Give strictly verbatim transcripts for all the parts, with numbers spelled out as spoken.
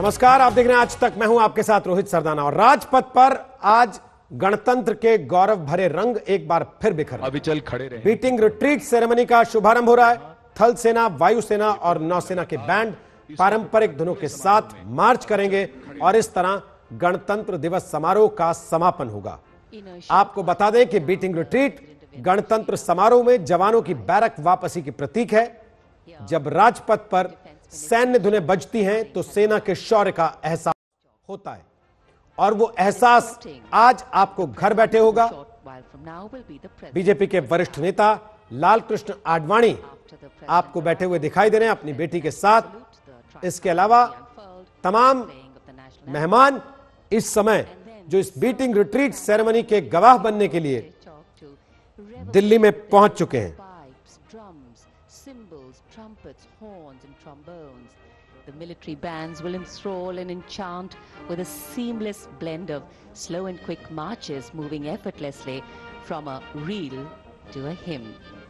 नमस्कार, आप देख रहे हैं आज तक। मैं हूं आपके साथ रोहित सरदाना और राजपथ पर आज गणतंत्र के गौरव भरे रंग एक बार फिर बिखर अभी चल खड़े रहे। बीटिंग रिट्रीट सेरेमनी का शुभारंभ हो रहा है। थल सेना, वायुसेना और नौसेना के बैंड पारंपरिक धुनों के साथ मार्च करेंगे और इस तरह गणतंत्र दिवस समारोह का समापन होगा। आपको बता दें कि बीटिंग रिट्रीट गणतंत्र समारोह में जवानों की बैरक वापसी की प्रतीक है। जब राजपथ पर सैन्य धुनें बजती हैं तो सेना के शौर्य का एहसास होता है और वो एहसास आज आपको घर बैठे होगा। बीजेपी के वरिष्ठ नेता लाल कृष्ण आडवाणी आपको बैठे हुए दिखाई दे रहे हैं अपनी बेटी के साथ। इसके अलावा तमाम मेहमान इस समय जो इस बीटिंग रिट्रीट सेरेमनी के गवाह बनने के लिए दिल्ली में पहुंच चुके हैं। Cymbals, trumpets, horns and trombones. The military bands will enthrall and enchant with a seamless blend of slow and quick marches moving effortlessly from a reel to a hymn.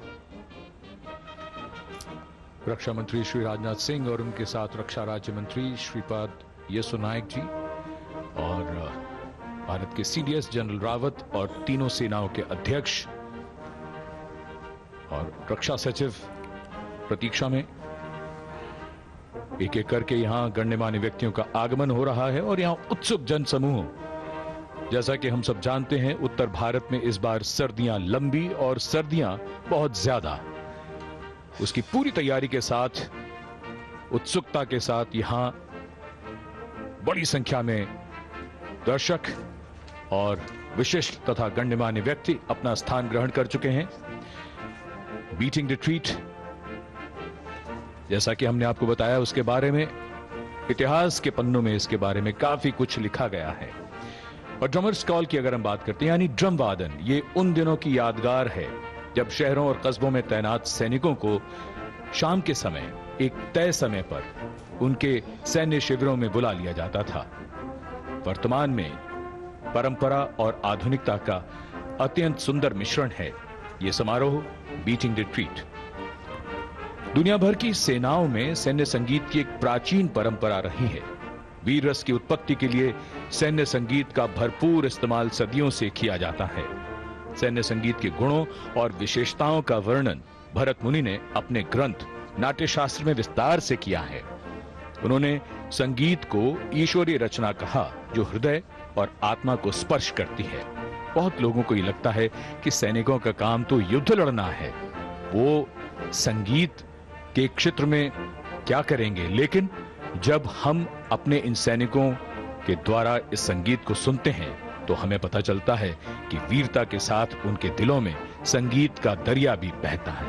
रक्षा मंत्री श्री राजनाथ सिंह और उनके साथ रक्षा राज्य मंत्री श्रीपद येसो नायक जी और भारत के सीडीएस जनरल रावत और तीनों सेनाओं के अध्यक्ष और रक्षा सचिव प्रतीक्षा में एक एक करके यहां गणमान्य व्यक्तियों का आगमन हो रहा है और यहां उत्सुक जनसमूह। जैसा कि हम सब जानते हैं, उत्तर भारत में इस बार सर्दियां लंबी और सर्दियां बहुत ज्यादा। उसकी पूरी तैयारी के साथ, उत्सुकता के साथ यहां बड़ी संख्या में दर्शक और विशिष्ट तथा गणमान्य व्यक्ति अपना स्थान ग्रहण कर चुके हैं। बीटिंग रिट्रीट, जैसा कि हमने आपको बताया, उसके बारे में इतिहास के पन्नों में इसके बारे में काफी कुछ लिखा गया है। और ड्रमर्स कॉल की अगर हम बात करते हैं, यानी ड्रम वादन, ये उन दिनों की यादगार है जब शहरों और कस्बों में तैनात सैनिकों को शाम के समय एक तय समय पर उनके सैन्य शिविरों में बुला लिया जाता था। वर्तमान में परंपरा और आधुनिकता का अत्यंत सुंदर मिश्रण है यह समारोह बीटिंग रिट्रीट। दुनिया भर की सेनाओं में सैन्य संगीत की एक प्राचीन परंपरा रही है। वीर रस की उत्पत्ति के लिए सैन्य संगीत का भरपूर इस्तेमाल सदियों से किया जाता है। सैन्य संगीत के गुणों और विशेषताओं का वर्णन भरत मुनि ने अपने ग्रंथ नाट्यशास्त्र में विस्तार से किया है। उन्होंने संगीत को ईश्वरीय रचना कहा जो हृदय और आत्मा को स्पर्श करती है। बहुत लोगों को ये लगता है कि सैनिकों का काम तो युद्ध लड़ना है, वो संगीत के क्षेत्र में क्या करेंगे। लेकिन जब हम अपने इन सैनिकों के द्वारा इस संगीत को सुनते हैं तो हमें पता चलता है कि वीरता के साथ उनके दिलों में संगीत का दरिया भी बहता है।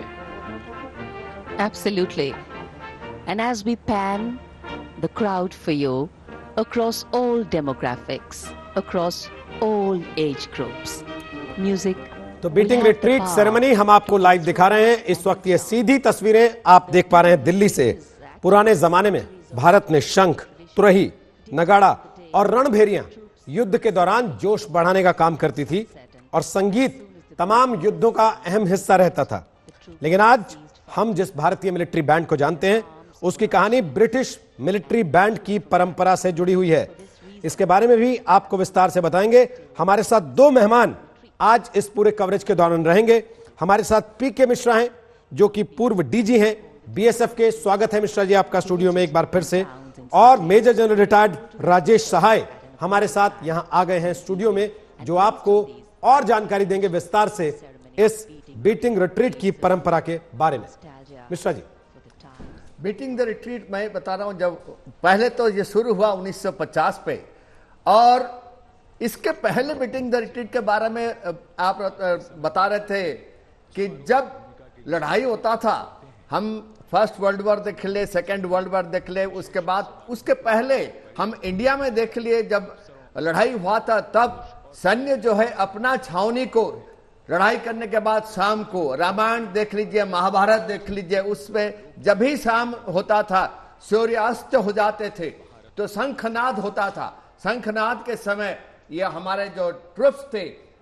Absolutely. And as we pan the crowd for you across all demographics, across all age groups, music तो बीटिंग रिट्रीट सेरेमनी हम आपको लाइव दिखा रहे हैं। इस वक्त ये सीधी तस्वीरें आप देख पा रहे हैं दिल्ली से। पुराने जमाने में भारत ने शंख, तुरही, नगाड़ा और रणभेरियां युद्ध के दौरान जोश बढ़ाने का काम करती थी और संगीत तमाम युद्धों का अहम हिस्सा रहता था। लेकिन आज हम जिस भारतीय मिलिट्री बैंड को जानते हैं उसकी कहानी ब्रिटिश मिलिट्री बैंड की परंपरा से जुड़ी हुई है। इसके बारे में भी आपको विस्तार से बताएंगे। हमारे साथ दो मेहमान आज इस पूरे कवरेज के दौरान रहेंगे। हमारे साथ पीके मिश्रा हैं जो कि पूर्व डीजी हैं बीएसएफ के। स्वागत है मिश्रा जी आपका स्टूडियो में एक बार फिर से। और major general retired Rajesh Sahay हमारे साथ यहां आ गए हैं स्टूडियो में, जो आपको और जानकारी देंगे विस्तार से इस बीटिंग रिट्रीट की परंपरा के बारे में। Mishra ji, beating the retreat मैं बता रहा हूं, जब पहले तो ये शुरू हुआ उन्नीस सौ पचास पे, और इसके पहले बीटिंग द रिट्रीट के बारे में आप बता रहे थे कि जब लड़ाई होता था, हम फर्स्ट वर्ल्ड वॉर देख ले, सेकेंड वर्ल्ड वॉर देख ले, उसके बाद उसके पहले हम इंडिया में देख लिए, जब लड़ाई हुआ था तब सैन्य जो है अपना छावनी को लड़ाई करने के बाद शाम को, रामायण देख लीजिए, महाभारत देख लीजिए, उसमें जब भी शाम होता था सूर्यास्त हो जाते थे तो शंखनाद होता था। शंखनाद के समय ये हमारे जो ट्रुप्स थे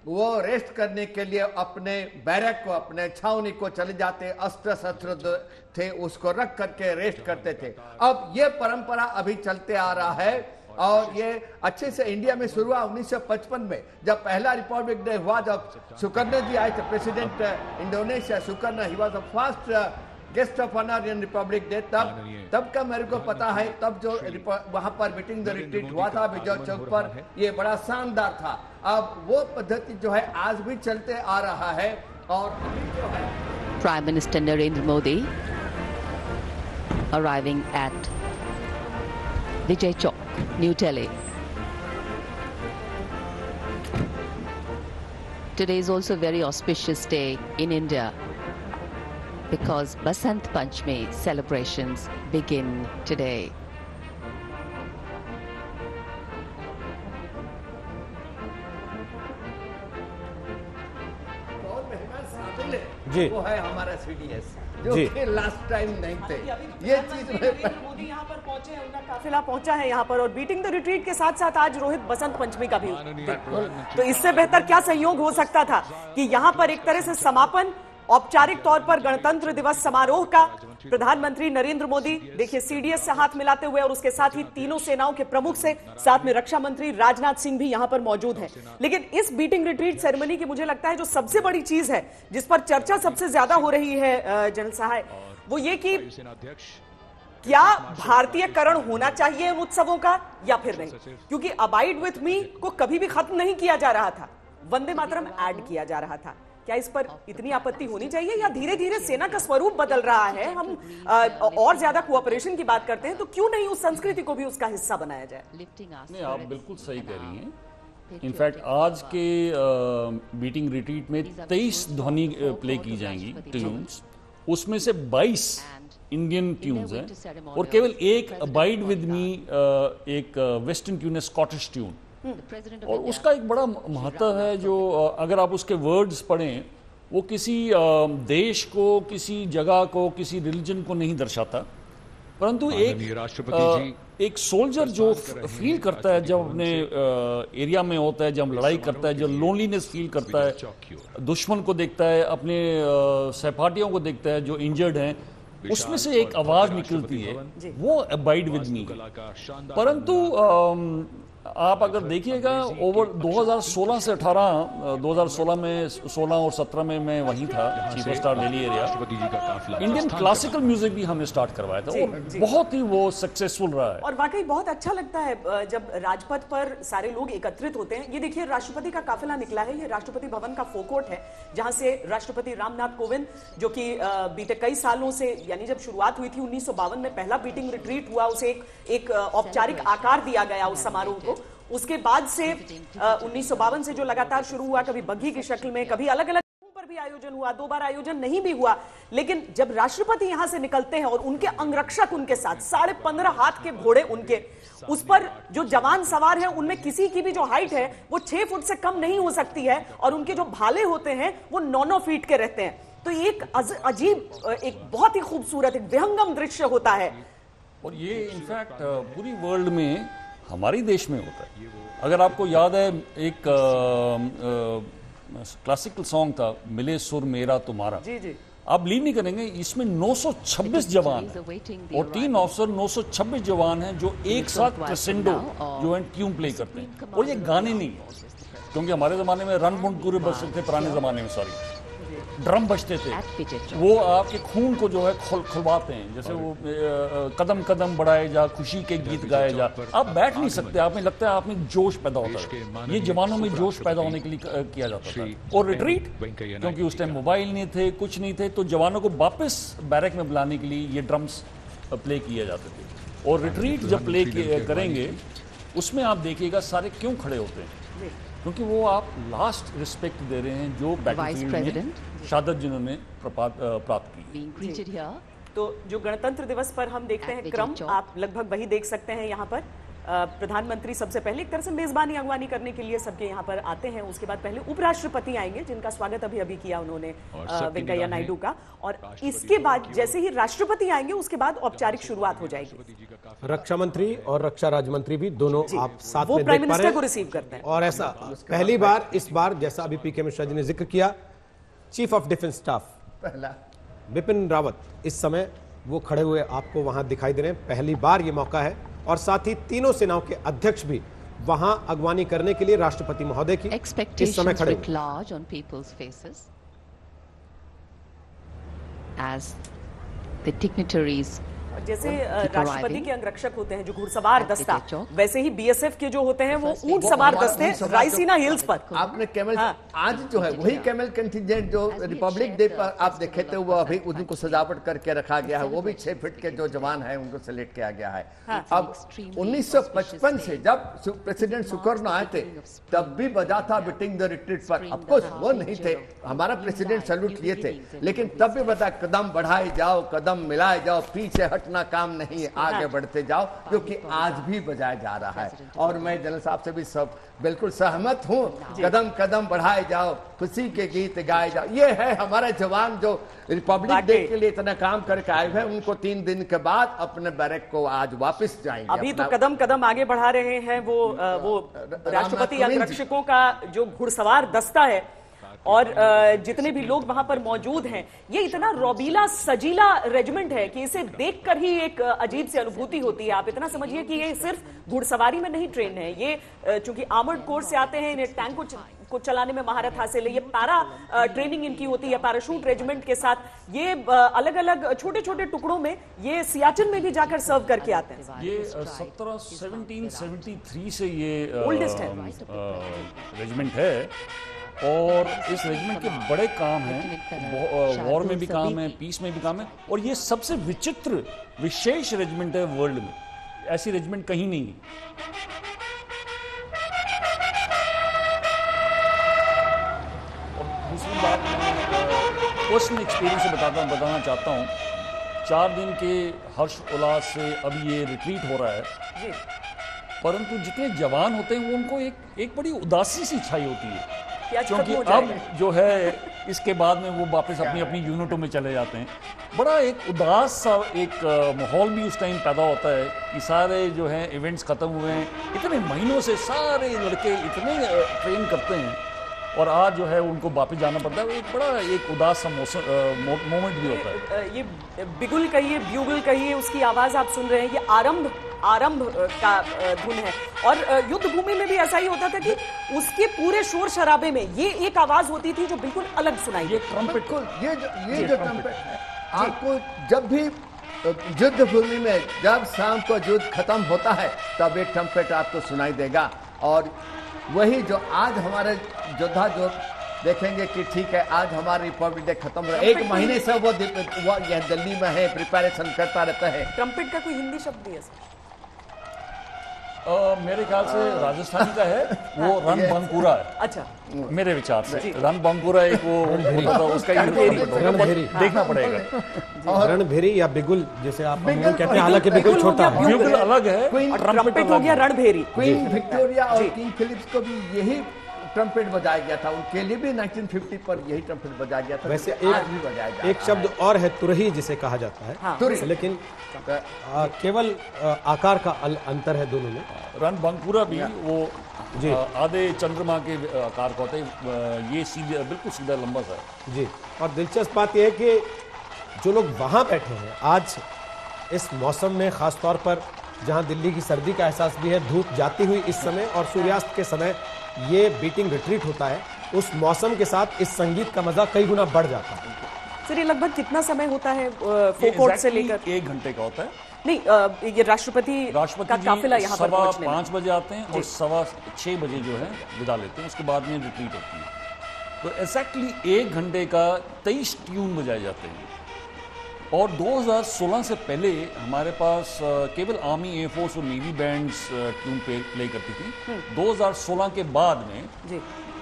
वो रेस्ट करने के लिए अपने बैरक को, अपने छावनी को चले जाते, अस्त्र शस्त्र थे उसको रख करके रेस्ट करते थे। अब ये परंपरा अभी चलते आ रहा है और ये अच्छे से इंडिया में शुरू हुआ उन्नीस सौ पचपन में, जब पहला रिपब्लिक डे हुआ, जब सुकर्णो जी आए थे, president Indonesia Sukarno, he was the first guest of honour in republic day. तब तब का मेरे को पता है, तब जो वहां पर मीटिंग द रिट्रीट हुआ था विजय चौक पर, ये बड़ा शानदार था। अब वो पद्धति जो है आज भी चलते आ रहा है। और जो है Prime Minister Narendra Modi arriving at Vijay Chowk, New Delhi. Today is also a very auspicious day in India because Basant Panchami celebrations begin today. जी। वो है हमारा सीडीएस जो कि लास्ट टाइम नहीं थे। ये चीज नरेंद्र मोदी यहाँ पर पहुंचे हैं, उनका काफिला पहुंचा है यहाँ पर, और बीटिंग द रिट्रीट के साथ साथ आज रोहित बसंत पंचमी का भी। तो इससे बेहतर क्या संयोग हो सकता था कि यहाँ पर एक तरह से समापन औपचारिक तौर पर गणतंत्र दिवस समारोह का। प्रधानमंत्री नरेंद्र मोदी देखिए सीडीएस से हाथ मिलाते हुए, और उसके साथ ही तीनों सेनाओं के प्रमुख से, साथ में रक्षा मंत्री राजनाथ सिंह भी यहां पर मौजूद हैं। लेकिन इस बीटिंग रिट्रीट सेरेमनी की मुझे लगता है जो सबसे बड़ी चीज है, जिस पर चर्चा सबसे ज्यादा हो रही है जनरल सहाय, वो ये कि क्या भारतीयकरण होना चाहिए इन उत्सवों का या फिर नहीं, क्योंकि अबाइड विथ मी को कभी भी खत्म नहीं किया जा रहा था, वंदे मातरम ऐड किया जा रहा था। क्या इस पर इतनी आपत्ति होनी चाहिए, या धीरे धीरे सेना का स्वरूप बदल रहा है, हम आ, और ज्यादा कोऑपरेशन की बात करते हैं, तो क्यों नहीं उस संस्कृति को भी उसका हिस्सा बनाया जाए? नहीं, आप बिल्कुल सही कह रही हैं। इनफैक्ट आज के बीटिंग रिट्रीट में तेईस ध्वनि प्ले की जाएंगी ट्यून्स, उसमें से बाईस इंडियन ट्यून्स हैं और केवल एक अबाइड विद मी एक वेस्टर्न ट्यून है, स्कॉटिश ट्यून, और उसका एक बड़ा महत्व है। जो अगर आप उसके वर्ड्स पढ़ें, वो किसी देश को, किसी जगह को, किसी रिलीजन को नहीं दर्शाता, परंतु एक राष्ट्रपति एक सोल्जर जो फील करता है जब अपने एरिया में होता है, जब लड़ाई करता है, जो लोनलीनेस फील करता है, दुश्मन को देखता है, अपने सहपाठियों को देखता है जो इंजर्ड हैं, उसमें से एक आवाज निकलती है, वो अबाइड विद मी। परंतु आप अगर देखिएगा ओवर दो हज़ार सोलह से अठारह, दो हज़ार सोलह में, सोलह और सत्रह में मैं वहीं था, chief of staff Delhi area, Indian classical music भी हमने स्टार्ट करवाया था और बहुत ही वो सक्सेसफुल रहा है। और वाकई बहुत अच्छा लगता है जब राजपथ पर सारे लोग एकत्रित होते हैं। ये देखिए राष्ट्रपति का काफिला निकला है, ये राष्ट्रपति भवन का फोकोर्ट है, जहां से राष्ट्रपति रामनाथ कोविंद, जो कि बीते कई सालों से, यानी जब शुरुआत हुई थी उन्नीस सौ बावन में पहला बीटिंग रिट्रीट हुआ, उसे एक, एक औपचारिक आकार दिया गया उस समारोह को। उसके बाद से उन्नीस सौ बावन से जो लगातार शुरू हुआ, कभी बग्घी की शक्ल में, कभी अलग अलग पर भी आयोजन हुआ, दो बार आयोजन नहीं भी हुआ, लेकिन जब राष्ट्रपति यहां से निकलते हैं और उनके अंगरक्षक उनके साथ, साढ़े पंद्रह हाथ के घोड़े उनके, उस पर जो जवान सवार हैं, उनमें किसी की भी जो हाइट है वो छह फुट से कम नहीं हो सकती है, और उनके जो भाले होते हैं वो नौ नौ फीट के रहते हैं। तो एक अजीब, एक बहुत ही खूबसूरत, एक विहंगम दृश्य होता है। और ये इनफैक्ट पूरी वर्ल्ड में, हमारे देश में होता है। अगर आपको याद है, एक क्लासिकल सॉन्ग था, मिले सुर मेरा तुम्हारा, जी जी, आप बिलीव नहीं करेंगे, इसमें नौ सौ छब्बीस जवान हैं और तीन ऑफिसर, नौ सौ छब्बीस जवान हैं जो एक साथ क्रेसेंडो जो है ट्यून प्ले करते हैं। और ये गाने नहीं, क्योंकि हमारे जमाने में रन बुंड पूरे बजते थे, पुराने जमाने में सॉरी ड्रम बजते थे, वो आपके खून को जो है खुल खुलवाते हैं, जैसे वो कदम कदम बढ़ाए जा, खुशी के गीत गाए जा। आप बैठ नहीं सकते, आप में लगता है आप में जोश पैदा होता है। ये जवानों में जोश पैदा होने के लिए किया जाता था। और रिट्रीट, क्योंकि उस टाइम मोबाइल नहीं थे, कुछ नहीं थे, तो जवानों को वापस बैरक में बुलाने के लिए ये ड्रम्स प्ले किए जाते थे। और रिट्रीट जब प्ले करेंगे, उसमें आप देखिएगा सारे क्यों खड़े होते हैं, क्योंकि वो आप लास्ट रिस्पेक्ट दे रहे हैं जो बैटलफील्ड में शहादत जिन्होंने प्राप्त की। तो जो गणतंत्र दिवस पर हम देखते हैं क्रम, आप लगभग वही देख सकते हैं यहाँ पर। प्रधानमंत्री सबसे पहले एक तरह से मेजबानी अगवानी करने के लिए सबके यहाँ पर आते हैं। उसके बाद पहले उपराष्ट्रपति आएंगे, जिनका स्वागत अभी अभी किया उन्होंने वेंकैया नायडू का, और इसके बाद जैसे ही राष्ट्रपति आएंगे उसके बाद औपचारिक शुरुआत हो जाएगी। रक्षा मंत्री और रक्षा राज्य मंत्री भी दोनों आप साथ वो में प्राइम देख पा रहे मिनिस्टर को हैं। रिसीव करते हैं। और ऐसा पहली बार इस बार, जैसा अभी पीके मिश्रा जी ने जिक्र किया, चीफ ऑफ डिफेंस स्टाफ पहला बिपिन रावत इस समय वो खड़े हुए आपको वहां दिखाई दे रहे हैं। पहली बार ये मौका है, और साथ ही तीनों सेनाओं के अध्यक्ष भी वहां अगवानी करने के लिए राष्ट्रपति महोदय की इस समय खड़े writ large on people's faces as the dignitaries जैसे राष्ट्रपति के अंगरक्षक होते हैं जो घुड़सवार दस्ता, वैसे ही बीएसएफ के जो होते हैं वो ऊंट सवार दस्ते रायसीना हिल्स पर। आपने कैमल हाँ। आज जो है वही कैमल कंटिजेंट जो रिपब्लिक डे पर आप देखे थे, वो अभी उनको सजावट करके रखा गया है। वो भी छह फीट के जो जवान है उनको सेलेक्ट किया गया है। हाँ। अब उन्नीस सौ पचपन से जब प्रेसिडेंट सुकर्नो आए थे तब भी बजा था बिटिंग द रिट्रीट पर। ऑफकोर्स वो नहीं थे, हमारा प्रेसिडेंट सैल्यूट लिए थे, लेकिन तब भी बता कदम बढ़ाए जाओ, कदम मिलाए जाओ, पीछे हटना काम नहीं है, आगे बढ़ते जाओ, क्योंकि आज भी बजाया जा रहा है। और मैं जनरल साहब से भी सब बिल्कुल सहमत हूँ, कदम कदम बढ़ाए जाओ, खुशी के गीत गाए जाओ। ये है हमारे जवान जो रिपब्लिक डे के लिए इतना काम करके आए हैं, उनको तीन दिन के बाद अपने बैरक को आज वापस जाएंगे। अभी तो कदम कदम आगे बढ़ा रहे हैं वो वो राष्ट्रपति अंगरक्षकों का जो घुड़सवार दस्ता है, और जितने भी लोग वहां पर मौजूद हैं, ये इतना रौबीला सजीला रेजिमेंट है कि इसे देखकर ही एक अजीब सी अनुभूति होती है। आप इतना समझिए कि ये सिर्फ घुड़सवारी में नहीं ट्रेन है, ये चूंकि आर्मर्ड कोर्स से आते हैं, इन्हें टैंक को को चलाने में महारत हासिल है, ये पैरा ट्रेनिंग इनकी होती है पैराशूट रेजिमेंट के साथ। ये अलग अलग छोटे छोटे टुकड़ों में ये सियाचिन में भी जाकर सर्व करके आते हैं। ये सत्रह सेवनटीन सेवेंटी थ्री से ये ओल्डेस्ट है रेजिमेंट है, और इस रेजिमेंट के बड़े काम हैं, वॉर में भी काम है, पीस में भी काम है, और ये सबसे विचित्र विशेष रेजिमेंट है वर्ल्ड में। ऐसी रेजिमेंट कहीं नहीं है। दूसरी बात मैं पर्सनल एक्सपीरियंस से बताता बताना चाहता हूँ, चार दिन के हर्ष उल्लास से अभी ये रिट्रीट हो रहा है, परंतु जितने जवान होते हैं वो उनको एक एक बड़ी उदासी सी छाई होती है, क्योंकि अब जो है इसके बाद में वो वापस अपनी अपनी यूनिटों में चले जाते हैं। बड़ा एक उदास सा एक माहौल भी उस टाइम पैदा होता है कि सारे जो है इवेंट्स खत्म हुए हैं, इतने महीनों से सारे लड़के इतने ट्रेन करते हैं, और आज जो है उनको वापस जाना पड़ता है। एक बड़ा एक उदास सा मोमेंट भी होता है। ये बिगुल कहिए, ब्यूगल कहिए, उसकी आवाज आप सुन रहे हैं, ये आरंभ आरंभ का धुन है। और युद्ध भूमि में भी ऐसा ही होता था कि उसके पूरे शोर शराबे में ये एक आवाज होती थी जो बिल्कुल अलग सुनाई। ये ट्रम्पेट को ये जो ये जो ट्रम्पेट है, आपको जब भी युद्ध भूमि में जब शाम को युद्ध खत्म होता है तब एक ट्रम्पेट आपको सुनाई देगा। और वही जो आज हमारे योद्धा जो देखेंगे कि ठीक है आज हमारा रिपब्लिक डे खत्म हो, एक महीने से वो वो यह दिल्ली में है, प्रिपरेशन करता रहता है। ट्रम्पेट का कोई हिंदी शब्द नहीं है? आ, मेरे ख्याल से राजस्थानी का है, वो रण बांकुरा है। अच्छा, मेरे विचार से रण बांकुरा एक वो होता था, उसका ही देखना पड़ेगा। रणभेरी या बिगुल जैसे आप कहते हैं, हालांकि बिगुल छोटा है, बिगुल अलग है, ट्रम्पेट हो गया रणभेरी। क्वीन विक्टोरिया और किंग फिलिप्स को भी यही ट्रम्पेट बजाया गया था, उनके लिए भी नाइनटीन फिफ्टी पर यही ट्रम्पेट बजाया गया था। वैसे आज भी बजाया एक जाता एक शब्द और है, तुरही जिसे कहा जाता है। हाँ। तुरही। लेकिन आ, केवल आ, आकार का अल, अंतर है दोनों में। रण बांकुरा भी वो जी। आ, आधे चंद्रमा के आकार का होता है, ये सीधे बिल्कुल सीधा लंबा सा है। जी, और दिलचस्प बात यह है कि जो लोग वहां बैठे हैं आज इस मौसम में, खास तौर पर जहां दिल्ली की सर्दी का एहसास भी है, धूप जाती हुई इस समय और सूर्यास्त के समय ये बीटिंग रिट्रीट होता है, उस मौसम के साथ इस संगीत का मजा कई गुना बढ़ जाता है। सर, ये लगभग कितना समय होता है फोर्ट से लेकर? एक घंटे का होता है। नहीं, ये राष्ट्रपति राष्ट्रपति का काफिला यहाँ पर सवा पहुंचने में पाँच बजे आते हैं और सवा छः बजे जो है विदा लेते हैं, उसके बाद में रिट्रीट होती है। तो एक्जैक्टली एक घंटे का तेईस ट्यून बजाए जाते हैं। और दो हज़ार सोलह से पहले हमारे पास केवल आर्मी, एयरफोर्स और नेवी बैंड्स ट्यून पे प्ले करती थी। दो हज़ार सोलह के बाद में G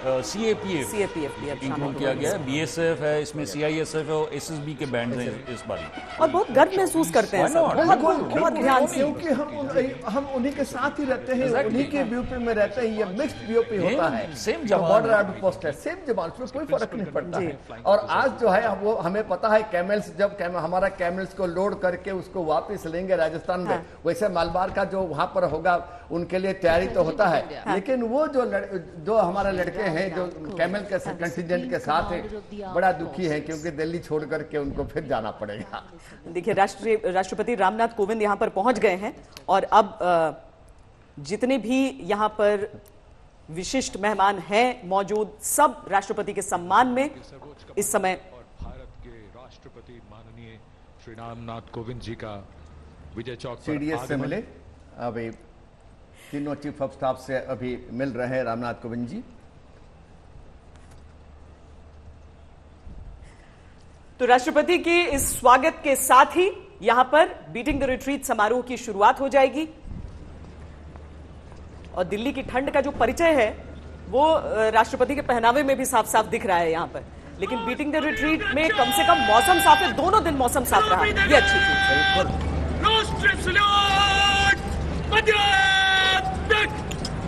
C A P F CAPF भी अब शामिल इंक्लूड हो किया गई गया है, बी एस एफ है इसमें, सी आई एस एफ है और एस एस बी के बैंड हैं इस बारी। और बहुत गर्व महसूस करते हैं Why सब, not? बहुत बिल्कुल, बहुत ध्यान से। क्योंकि हम उन- हम उन्हीं के साथ ही रहते हैं, Exactly. उन्हीं के बीओपी में रहते हैं। ये मिक्स्ड बीओपी होता है, same जवान बॉर्डर है। आउट पोस्ट है, सेम जवान, उसमें कोई फर्क नहीं पड़ता जी। है। और आज जो है वो हमें पता है, कैमल्स जब कैम, हमारा कैमल्स को लोड करके उसको वापस लेंगे राजस्थान में, हाँ। वैसे मालबार का जो वहां पर होगा उनके लिए तैयारी तो होता है, लेकिन वो जो लड़, जो हमारे लड़के हैं जो कैमल के कंटिजेंट के साथ हैं, बड़ा दुखी है क्योंकि दिल्ली छोड़ करके उनको फिर जाना पड़ेगा। देखिए, राष्ट्रीय राष्ट्रपति रामनाथ कोविंद यहाँ पर पहुंच गए हैं और अब अ, जितने भी यहाँ पर विशिष्ट मेहमान हैं मौजूद, सब राष्ट्रपति के सम्मान में इस समय और भारत के राष्ट्रपति माननीय श्री रामनाथ कोविंद जी का विजय चौक पर सीडीएस से आगमन। मिले, अभी तीनों चीफ ऑफ स्टाफ से अभी मिल रहे हैं रामनाथ कोविंद जी। तो राष्ट्रपति के इस स्वागत के साथ ही यहां पर बीटिंग द रिट्रीट समारोह की शुरुआत हो जाएगी और दिल्ली की ठंड का जो परिचय है वो अ, राष्ट्रपति के पहनावे में भी साफ साफ दिख रहा है यहां पर। लेकिन बीटिंग द रिट्रीट में कम से कम मौसम साफ है, दोनों दिन मौसम साफ रहा, ये अच्छी चीज। राष्ट्रीय सल्यूट मध्य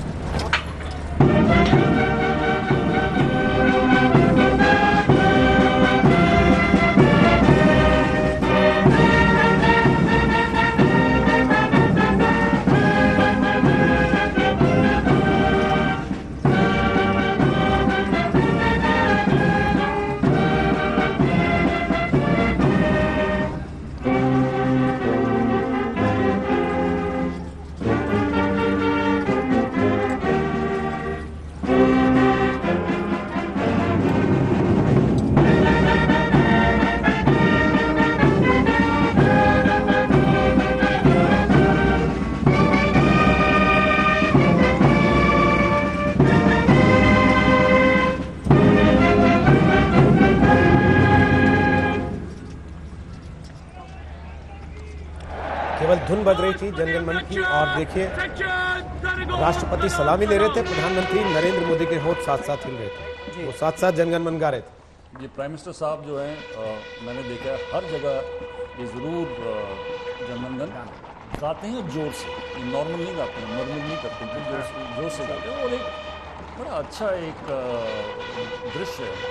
केवल धुन बज रही थी जनगण मन की, और देखिए राष्ट्रपति सलामी ले रहे थे, प्रधानमंत्री नरेंद्र मोदी के होठ साथ साथ हिल रहे थे, वो साथ साथ जनगण मन गा रहे थे। ये प्राइम मिनिस्टर साहब जो हैं, अ, मैंने देखा है हर जगह ये ज़रूर जनगण गाते हैं जोर से, ये नॉर्मल नहीं गाते हैं, नॉर्मल नहीं करते हैं, जोर से जोर से गाते हैं और एक बड़ा अच्छा एक अ, दृश्य है,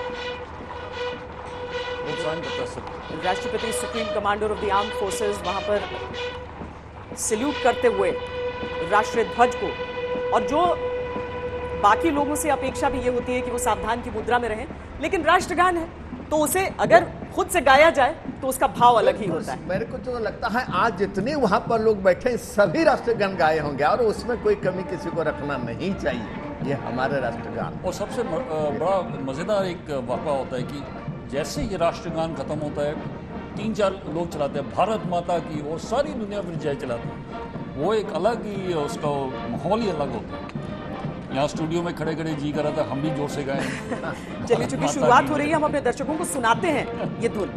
प्रोत्साहन करता है सबको। राष्ट्रपति supreme commander of the arm forces वहां पर सैल्यूट करते हुए राष्ट्रीय ध्वज को, और जो बाकी लोगों से अपेक्षा भी ये होती है कि वो सावधान की मुद्रा में रहें, लेकिन राष्ट्रगान है तो उसे अगर खुद से गाया जाए तो उसका भाव अलग ही होता है। मेरे को तो लगता है आज जितने वहां पर लोग बैठे हैं सभी राष्ट्रगान गाए होंगे और उसमें कोई कमी किसी को रखना नहीं चाहिए, ये हमारे राष्ट्रगान। और सबसे म- अ, बड़ा मज़ेदार एक वाक़ा होता है कि जैसे ये राष्ट्रगान खत्म होता है, तीन चार लोग चलाते हैं भारत माता की और सारी दुनिया फिर जय चलाते हैं, वो एक अलग ही उसका माहौल ही अलग होता है। यहाँ स्टूडियो में खड़े खड़े जी कर रहा था हम भी जोर से गाएं। चलिए, चूंकि शुरुआत हो रही है, हम अपने दर्शकों को सुनाते हैं ये धुन।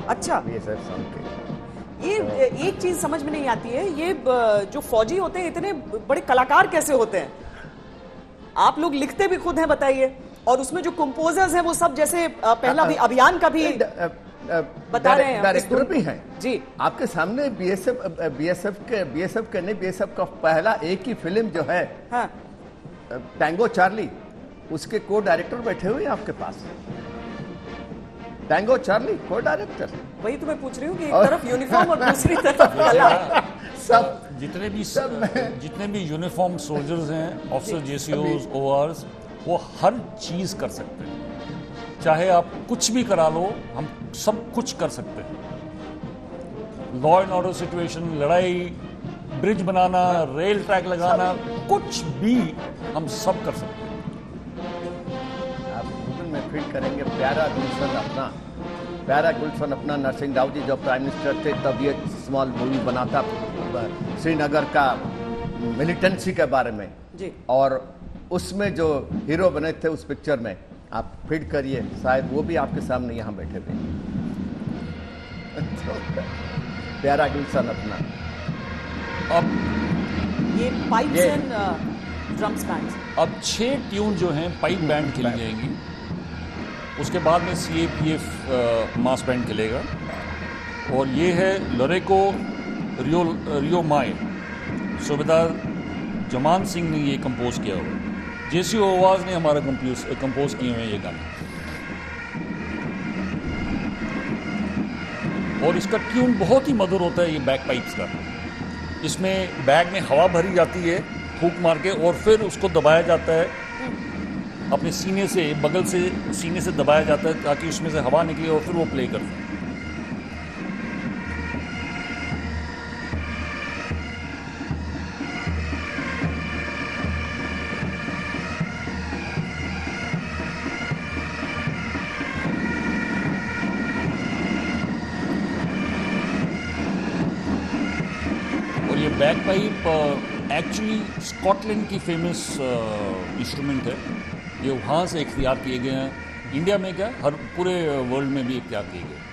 अच्छा, बीएसएफ सॉन्ग के। ये एक चीज समझ में नहीं आती है, ये जो फौजी होते हैं इतने बड़े कलाकार कैसे होते हैं? आप लोग लिखते भी खुद हैं, बताइए, और उसमें जो कंपोजर्स हैं वो सब जैसे पहला भी अभियान का भी बता रहे हैं, डायरेक्टर भी हैं जी। आपके सामने बीएसएफ बीएसएफ के बीएसएफ के नहीं बीएसएफ का पहला एक ही फिल्म जो है, हाँ, टैंगो चार्ली, उसके को डायरेक्टर बैठे हुए हैं आपके पास। टैंगो चार्ली को डायरेक्टर। वही तो मैं पूछ रही हूँ कि एक तरफ यूनिफॉर्म और दूसरी तरफ कला। सब जितने भी सब जितने भी यूनिफॉर्म सोल्जर्स हैं, ऑफिसर, जेसीओज, ओआरस, वो हर चीज कर सकते हैं। चाहे आप कुछ भी करा लो, हम सब कुछ कर सकते हैं। लॉ एंड ऑर्डर सिचुएशन, लड़ाई, ब्रिज बनाना, रेल ट्रैक लगाना, कुछ भी हम सब कर सकते हैं। आप गूगल में फीड करेंगे प्यारा गुलशन अपना, प्यारा गुलशन अपना, नरसिंह राव जी जो प्राइम मिनिस्टर थे तब ये स्मॉल मूवी बना था श्रीनगर का मिलिटेंसी के बारे में जी। और उसमें जो हीरो बने थे उस पिक्चर में, आप फीड करिए, शायद वो भी आपके सामने यहाँ बैठे हुए तो, प्यारा गुलशन अपना। अब ये पाइप्स एंड ड्रम्स बैंड्स, अब छह ट्यून जो हैं पाइप बैंड खेली जाएंगी, उसके बाद में C A P F mass band खेलेगा, और ये है लरेको रियो रियो माए, सूबेदार जमान सिंह ने ये कंपोज किया हुआ, जेसी ओवाज ने हमारा कंपोज कंपोज किए हुए हैं ये गाने, और इसका ट्यून बहुत ही मधुर होता है ये बैक पाइप्स का। इसमें बैग में हवा भरी जाती है फूंक मार के, और फिर उसको दबाया जाता है अपने सीने से, बगल से सीने से दबाया जाता है ताकि उसमें से हवा निकले, और फिर वो प्ले करता है। बैक पाइप एक्चुअली स्कॉटलैंड की फेमस इंस्ट्रूमेंट है, ये वहाँ से इख्तियार किए गए हैं। इंडिया में क्या, हर पूरे वर्ल्ड में भी इख्तियार किए गए।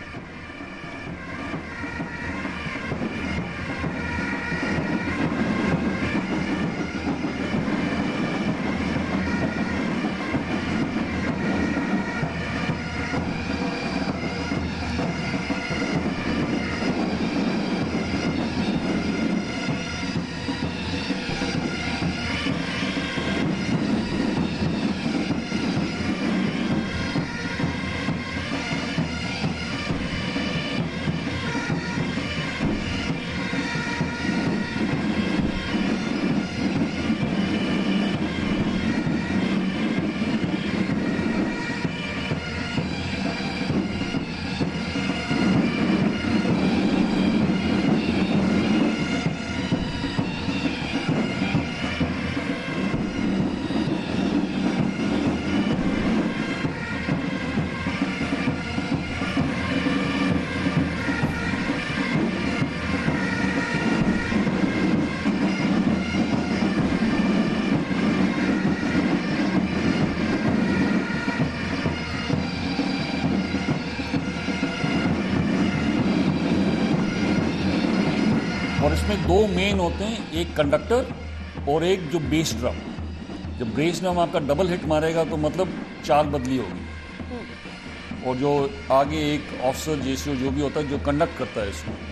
और इसमें दो मेन होते हैं, एक कंडक्टर और एक जो बेस ड्रम। जब बेस ड्रम आपका डबल हिट मारेगा तो मतलब चाल बदली होगी, और जो आगे एक ऑफिसर जेसीओ जो भी होता है जो कंडक्ट करता है इसको।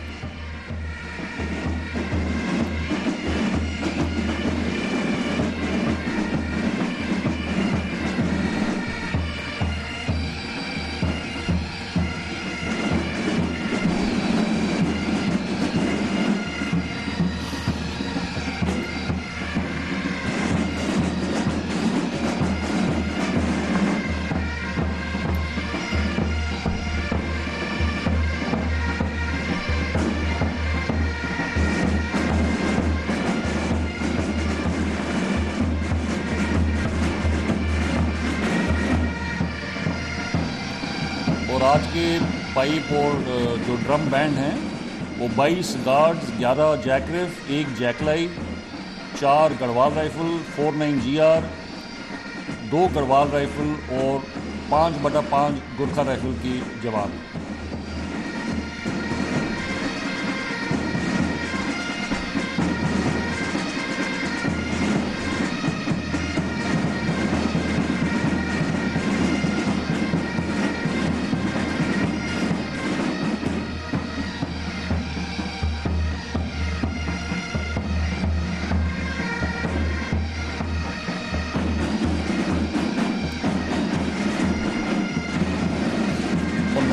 और आज के पाइप और जो ड्रम बैंड हैं वो बाईस गार्ड्स, ग्यारह जैकरिफ, एक जैकलाई, चार Garhwal rifle, four nine G R, दो गढ़वाल राइफल और पाँच बटा पाँच गुरखा राइफल की जवान।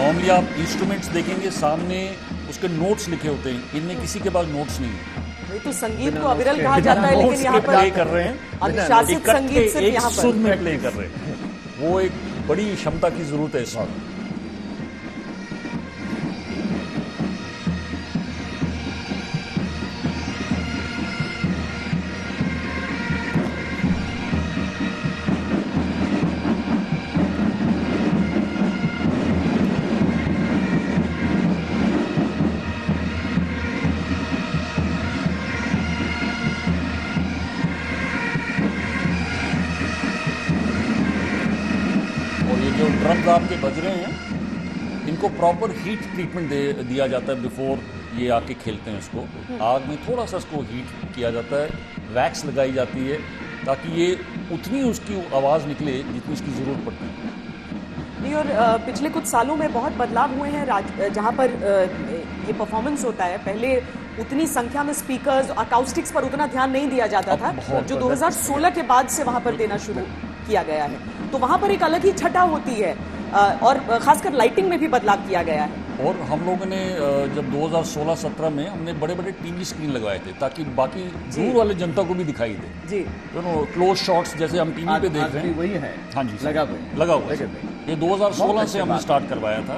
नॉर्मली आप इंस्ट्रूमेंट्स देखेंगे सामने उसके नोट्स लिखे होते हैं, इनमें किसी के पास नोट्स नहीं है। ये तो संगीत को अविरल कहा जाता है, लेकिन यहाँ पर प्ले कर रहे हैं, अनुशासित संगीत सिर्फ एक यहाँ सुर पर में प्ले कर रहे हैं। वो एक बड़ी क्षमता की जरूरत है इसमें। ड्रम्स आपके बज रहे हैं, इनको प्रॉपर हीट ट्रीटमेंट दे दिया जाता है बिफोर ये आके खेलते हैं। इसको आग में थोड़ा सा इसको हीट किया जाता है, वैक्स लगाई जाती है ताकि ये उतनी उसकी आवाज़ निकले जितनी इसकी ज़रूरत पड़ती है। नहीं, और पिछले कुछ सालों में बहुत बदलाव हुए हैं जहाँ पर ये परफॉर्मेंस होता है। पहले उतनी संख्या में स्पीकर्स, अकाउस्टिक्स पर उतना ध्यान नहीं दिया जाता था, जो दो हज़ार सोलह के बाद से वहाँ पर देना शुरू किया गया है। तो वहाँ पर एक अलग ही छटा होती है, और खासकर लाइटिंग में भी बदलाव किया गया है। और हम लोगों ने जब दो हज़ार सोलह सत्रह में हमने बड़े बड़े टीवी स्क्रीन लगवाए थे ताकि बाकी दूर वाले जनता को भी दिखाई दे जी, यू नो क्लोज शॉट्स जैसे हम टीवी पे देख रहे हैं, वही है। हाँ जी, लगा हुआ लगा हुआ ये दो हज़ार सोलह से हमने स्टार्ट करवाया था।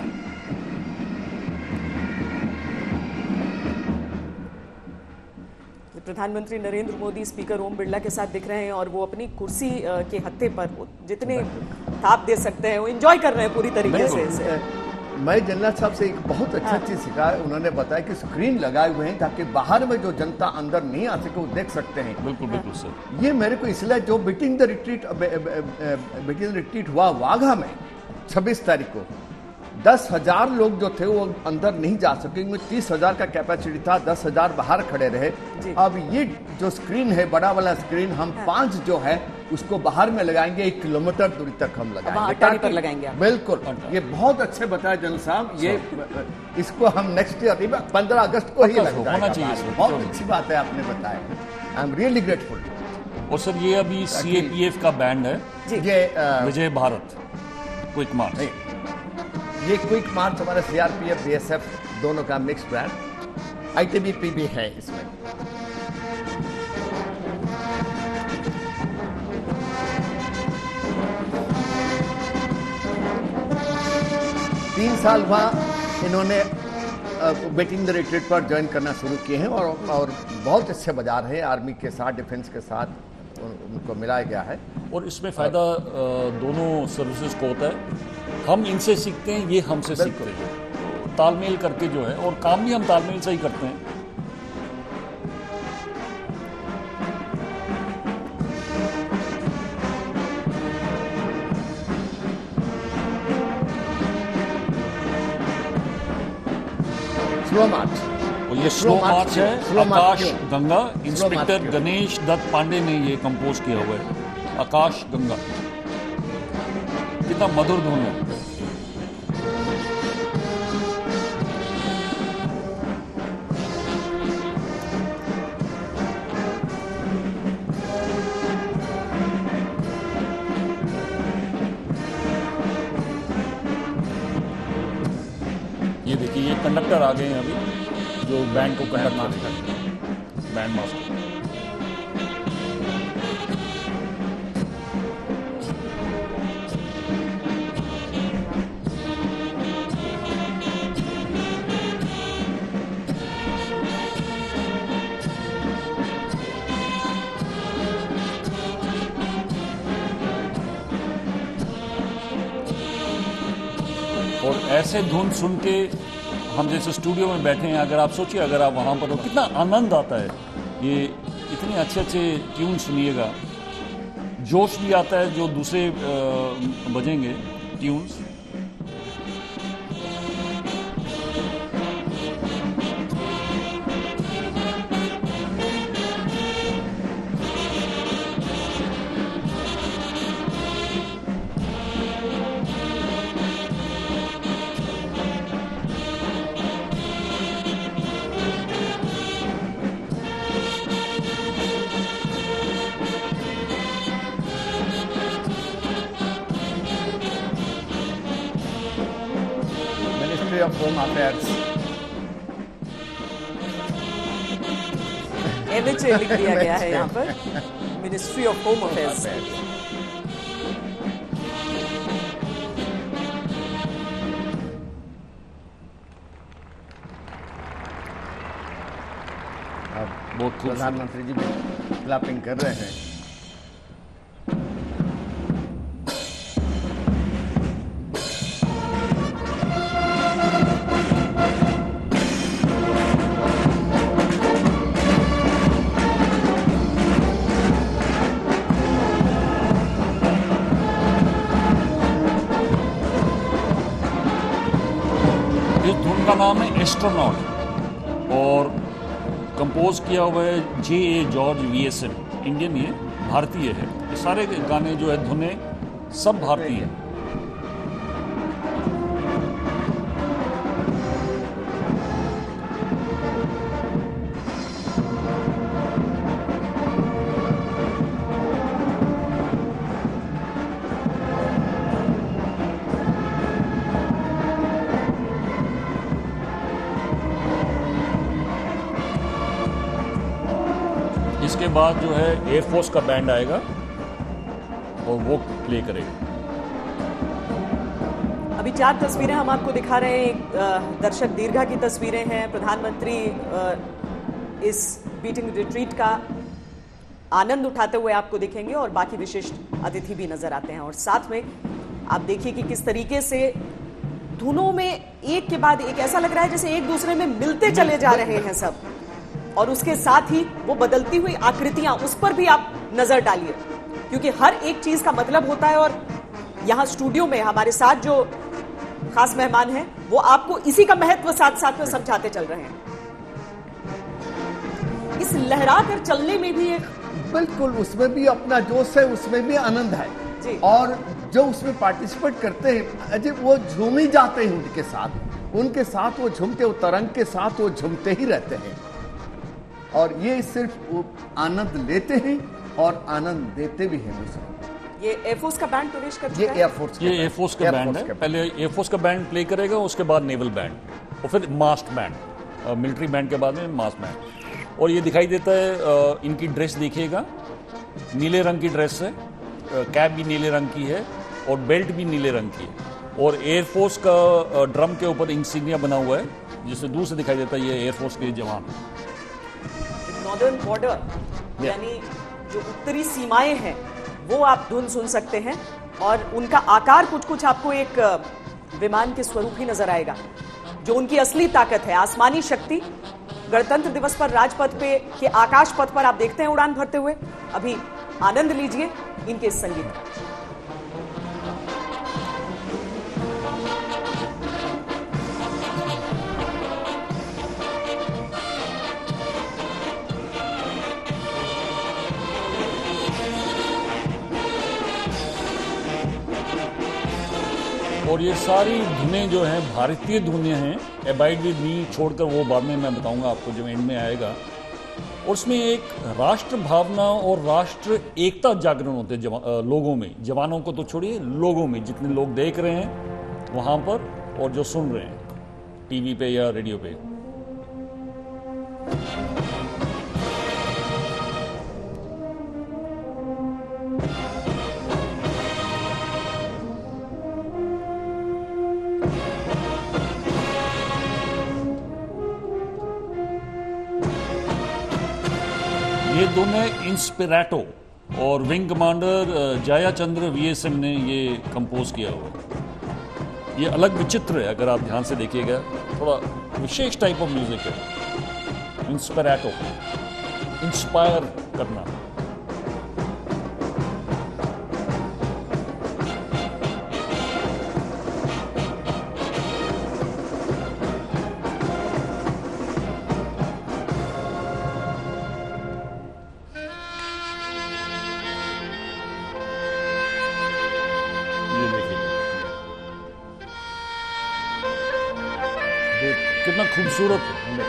प्रधानमंत्री नरेंद्र मोदी स्पीकर ओम बिरला के साथ दिख रहे हैं, और वो अपनी कुर्सी के हत्थे पर जितने ताप दे सकते हैं वो एंजॉय कर रहे हैं पूरी तरीके से इसे। मैं जनरल साहब से एक बहुत अच्छा चीज सीखा, उन्होंने बताया कि स्क्रीन लगाए हुए हैं ताकि बाहर में जो जनता अंदर नहीं आ सके वो देख सकते हैं। बिल्कुल बिल्कुल सर। ये मेरे को इसलिए जो beating the retreat beating the retreat हुआ वाघा में छब्बीस तारीख को, दस हजार लोग जो थे वो अंदर नहीं जा सके, तीस हजार का कैपेसिटी था, दस हजार बाहर खड़े रहे। अब ये जो स्क्रीन है, बड़ा वाला स्क्रीन, हम हाँ। पांच जो है उसको बाहर में लगाएंगे, एक किलोमीटर दूरी तक हम लगाएंगे, पर लगाएंगे। बिल्कुल, ये बहुत अच्छे बताया जनरल साहब। ये इसको हम नेक्स्ट ईयर पंद्रह अगस्त को ही होना चाहिए। बहुत अच्छी बात है आपने बताया, आई एम रियली ग्रेटफुल। और सर ये अभी सी ए पी एफ का बैंड है, ये विजय भारत क्विक मार्च। ये क्विक मार्च हमारा C R P F B S F दोनों का mix brand, I T B P भी है इसमें। तीन साल हुआ इन्होंने बीटिंग द रिट्रीट पर ज्वाइन करना शुरू किए हैं, और और बहुत अच्छे बाजार है, आर्मी के साथ, डिफेंस के साथ उनको मिलाया गया है। और इसमें फ़ायदा दोनों सर्विसेज को होता है, हम इनसे सीखते हैं, ये हमसे सीखते हैं, तालमेल करके जो है, और काम भी हम तालमेल से ही करते हैं। स्लो मार्च, और ये स्लो मार्च है, आकाश गंगा। इंस्पेक्टर गणेश दत्त पांडे ने ये कंपोज किया हुआ है, आकाश गंगा। कितना मधुर धुन है। ये देखिए, ये कंडक्टर आ गए हैं अभी, जो बैंड को कंडक्ट करते हैं, बैंड मास्टर। और ऐसे धुन सुन के हम जैसे स्टूडियो में बैठे हैं, अगर आप सोचिए, अगर आप वहाँ पर हो, कितना आनंद आता है। ये इतने अच्छे अच्छे ट्यून सुनिएगा, जोश भी आता है जो दूसरे बजेंगे tunes. Ministry of home affairs. MHA लिख दिया गया है यहाँ पर, मिनिस्ट्री ऑफ होम अफेयर्स। बहुत प्रधानमंत्री जी भी क्लैपिंग कर रहे हैं। इस धुन का नाम है एस्ट्रोनॉट और कंपोज किया हुआ है J A George V S M. Indian, ये भारतीय है। ये सारे गाने जो है धुने सब भारतीय हैं। इसके बाद जो है एयरफोर्स का बैंड आएगा और वो प्ले करेगा। अभी चार तस्वीरें हम आपको दिखा रहे हैं। एक अ, दर्शक दीर्घा की तस्वीरें हैं। प्रधानमंत्री अ, इस बीटिंग रिट्रीट का आनंद उठाते हुए आपको दिखेंगे और बाकी विशिष्ट अतिथि भी नजर आते हैं। और साथ में आप देखिए कि किस तरीके से धुनों में एक के बाद एक ऐसा लग रहा है जैसे एक दूसरे में मिलते चले जा रहे हैं सब, और उसके साथ ही वो बदलती हुई आकृतियां, उस पर भी आप नजर डालिए, क्योंकि हर एक चीज का मतलब होता है। और यहां स्टूडियो में हमारे साथ जो खास मेहमान हैं वो आपको इसी का महत्व साथ साथ में समझाते चल रहे हैं। इस लहरा कर चलने में भी एक, बिल्कुल, उसमें भी अपना जोश है, उसमें भी आनंद है जी। और जो उसमें पार्टिसिपेट करते हैं अजय वो झूम ही जाते हैं उनके साथ, उनके साथ वो झूमते, वो तरंग के साथ वो झूमते ही रहते हैं। और ये सिर्फ वो आनंद लेते हैं और आनंद देते भी हैं उसको। ये एयरफोर्स का बैंड प्रवेश कर ये चुका है। एयरफोर्स ये एयरफोर्स का बैंड है। पहले एयरफोर्स का बैंड प्ले करेगा, उसके बाद नेवल बैंड और फिर मास्ट बैंड, मिलिट्री बैंड के बाद में मास्ट बैंड। और ये दिखाई देता है, अ, इनकी ड्रेस देखिएगा, नीले रंग की ड्रेस है, कैप भी नीले रंग की है और बेल्ट भी नीले रंग की है। और एयरफोर्स का अ, ड्रम के ऊपर इंसिग्निया बना हुआ है, जिससे दूर से दिखाई देता है ये एयरफोर्स के जवान। नॉर्दर्न बॉर्डर यानी जो उत्तरी सीमाएं हैं वो आप धुन सुन सकते हैं, और उनका आकार कुछ कुछ आपको एक विमान के स्वरूप ही नजर आएगा। जो उनकी असली ताकत है, आसमानी शक्ति, गणतंत्र दिवस पर राजपथ पे के आकाश पथ पर आप देखते हैं उड़ान भरते हुए। अभी आनंद लीजिए इनके संगीत का। और ये सारी धुनें जो हैं भारतीय धुनें हैं। एबाइड विद मी छोड़कर वो बाद में मैं बताऊंगा आपको जब एंड में आएगा। और उसमें एक राष्ट्र भावना और राष्ट्र एकता जागरण होते हैं जवा, लोगों में। जवानों को तो छोड़िए, लोगों में जितने लोग देख रहे हैं वहाँ पर और जो सुन रहे हैं टीवी पे या रेडियो पे। ये दोनों इंस्पिरेटो और wing commander Jaya Chandra V S M ने ये कंपोज किया हुआ। ये अलग विचित्र है, अगर आप ध्यान से देखिएगा, थोड़ा विशेष टाइप ऑफ म्यूजिक है। इंस्पिरेटो, इंस्पायर करना। कितना खूबसूरत है,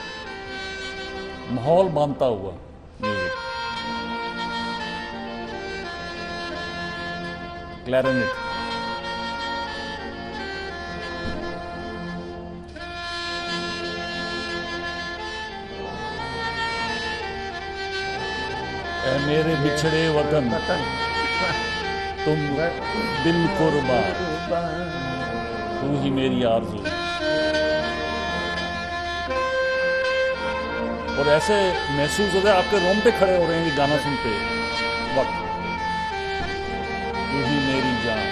माहौल बांधता हुआ म्यूजिक। क्लैरिनेट। मेरे बिछड़े वतन तुम दिल कुर्बा, तू ही मेरी आरज़ू। और ऐसे महसूस होता है आपके रोंगटे खड़े हो रहे हैं ये गाना सुनते वक्त, तू ही मेरी जान।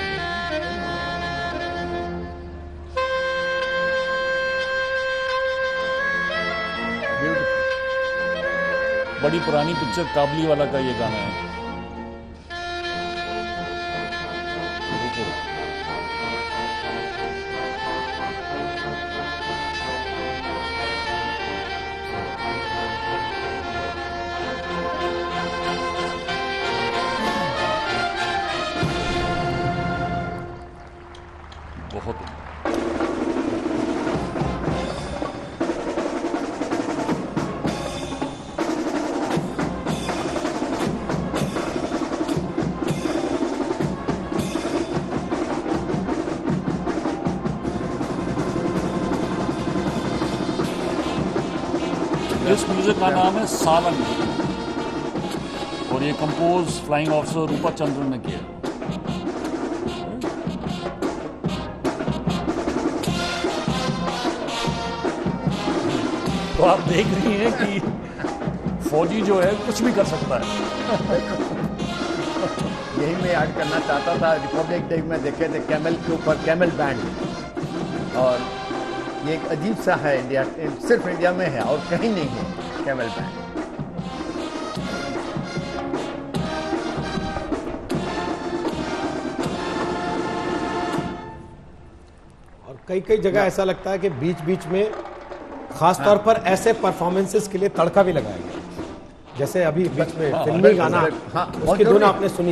बड़ी पुरानी पिक्चर काबली वाला का ये गाना है। बहुत इस म्यूजिक का नाम है सालन और ये compose flying officer Roopa Chandran ने किया। तो आप देख रही हैं कि फौजी जो है कुछ भी कर सकता है। यही मैं ऐड करना चाहता था। रिपब्लिक डे में देखे थे कैमल के ऊपर कैमल बैंड, और ये एक अजीब सा है, इंडिया सिर्फ इंडिया में है और कहीं नहीं है कैमल बैंड। और कई कई जगह ऐसा लगता है कि बीच बीच में खास तौर पर ऐसे परफॉर्मेंसेस के लिए तड़का भी लगाया गया, जैसे अभी बीच में फिल्मी गाना, हाँ, उसकी धुन आपने सुनी।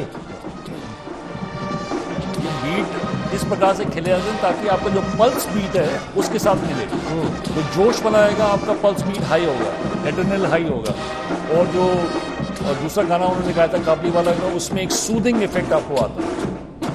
बीट इस प्रकार से खेले जाते हैं ताकि आपका जो पल्स बीट है उसके साथ मिले, तो जोश बनाएगा, आपका पल्स बीट हाई होगा, एड्रेनल हाई होगा। और जो और दूसरा गाना उन्होंने गाया था काबली वाला का, उसमें एक सूदिंग इफेक्ट आपको आता है।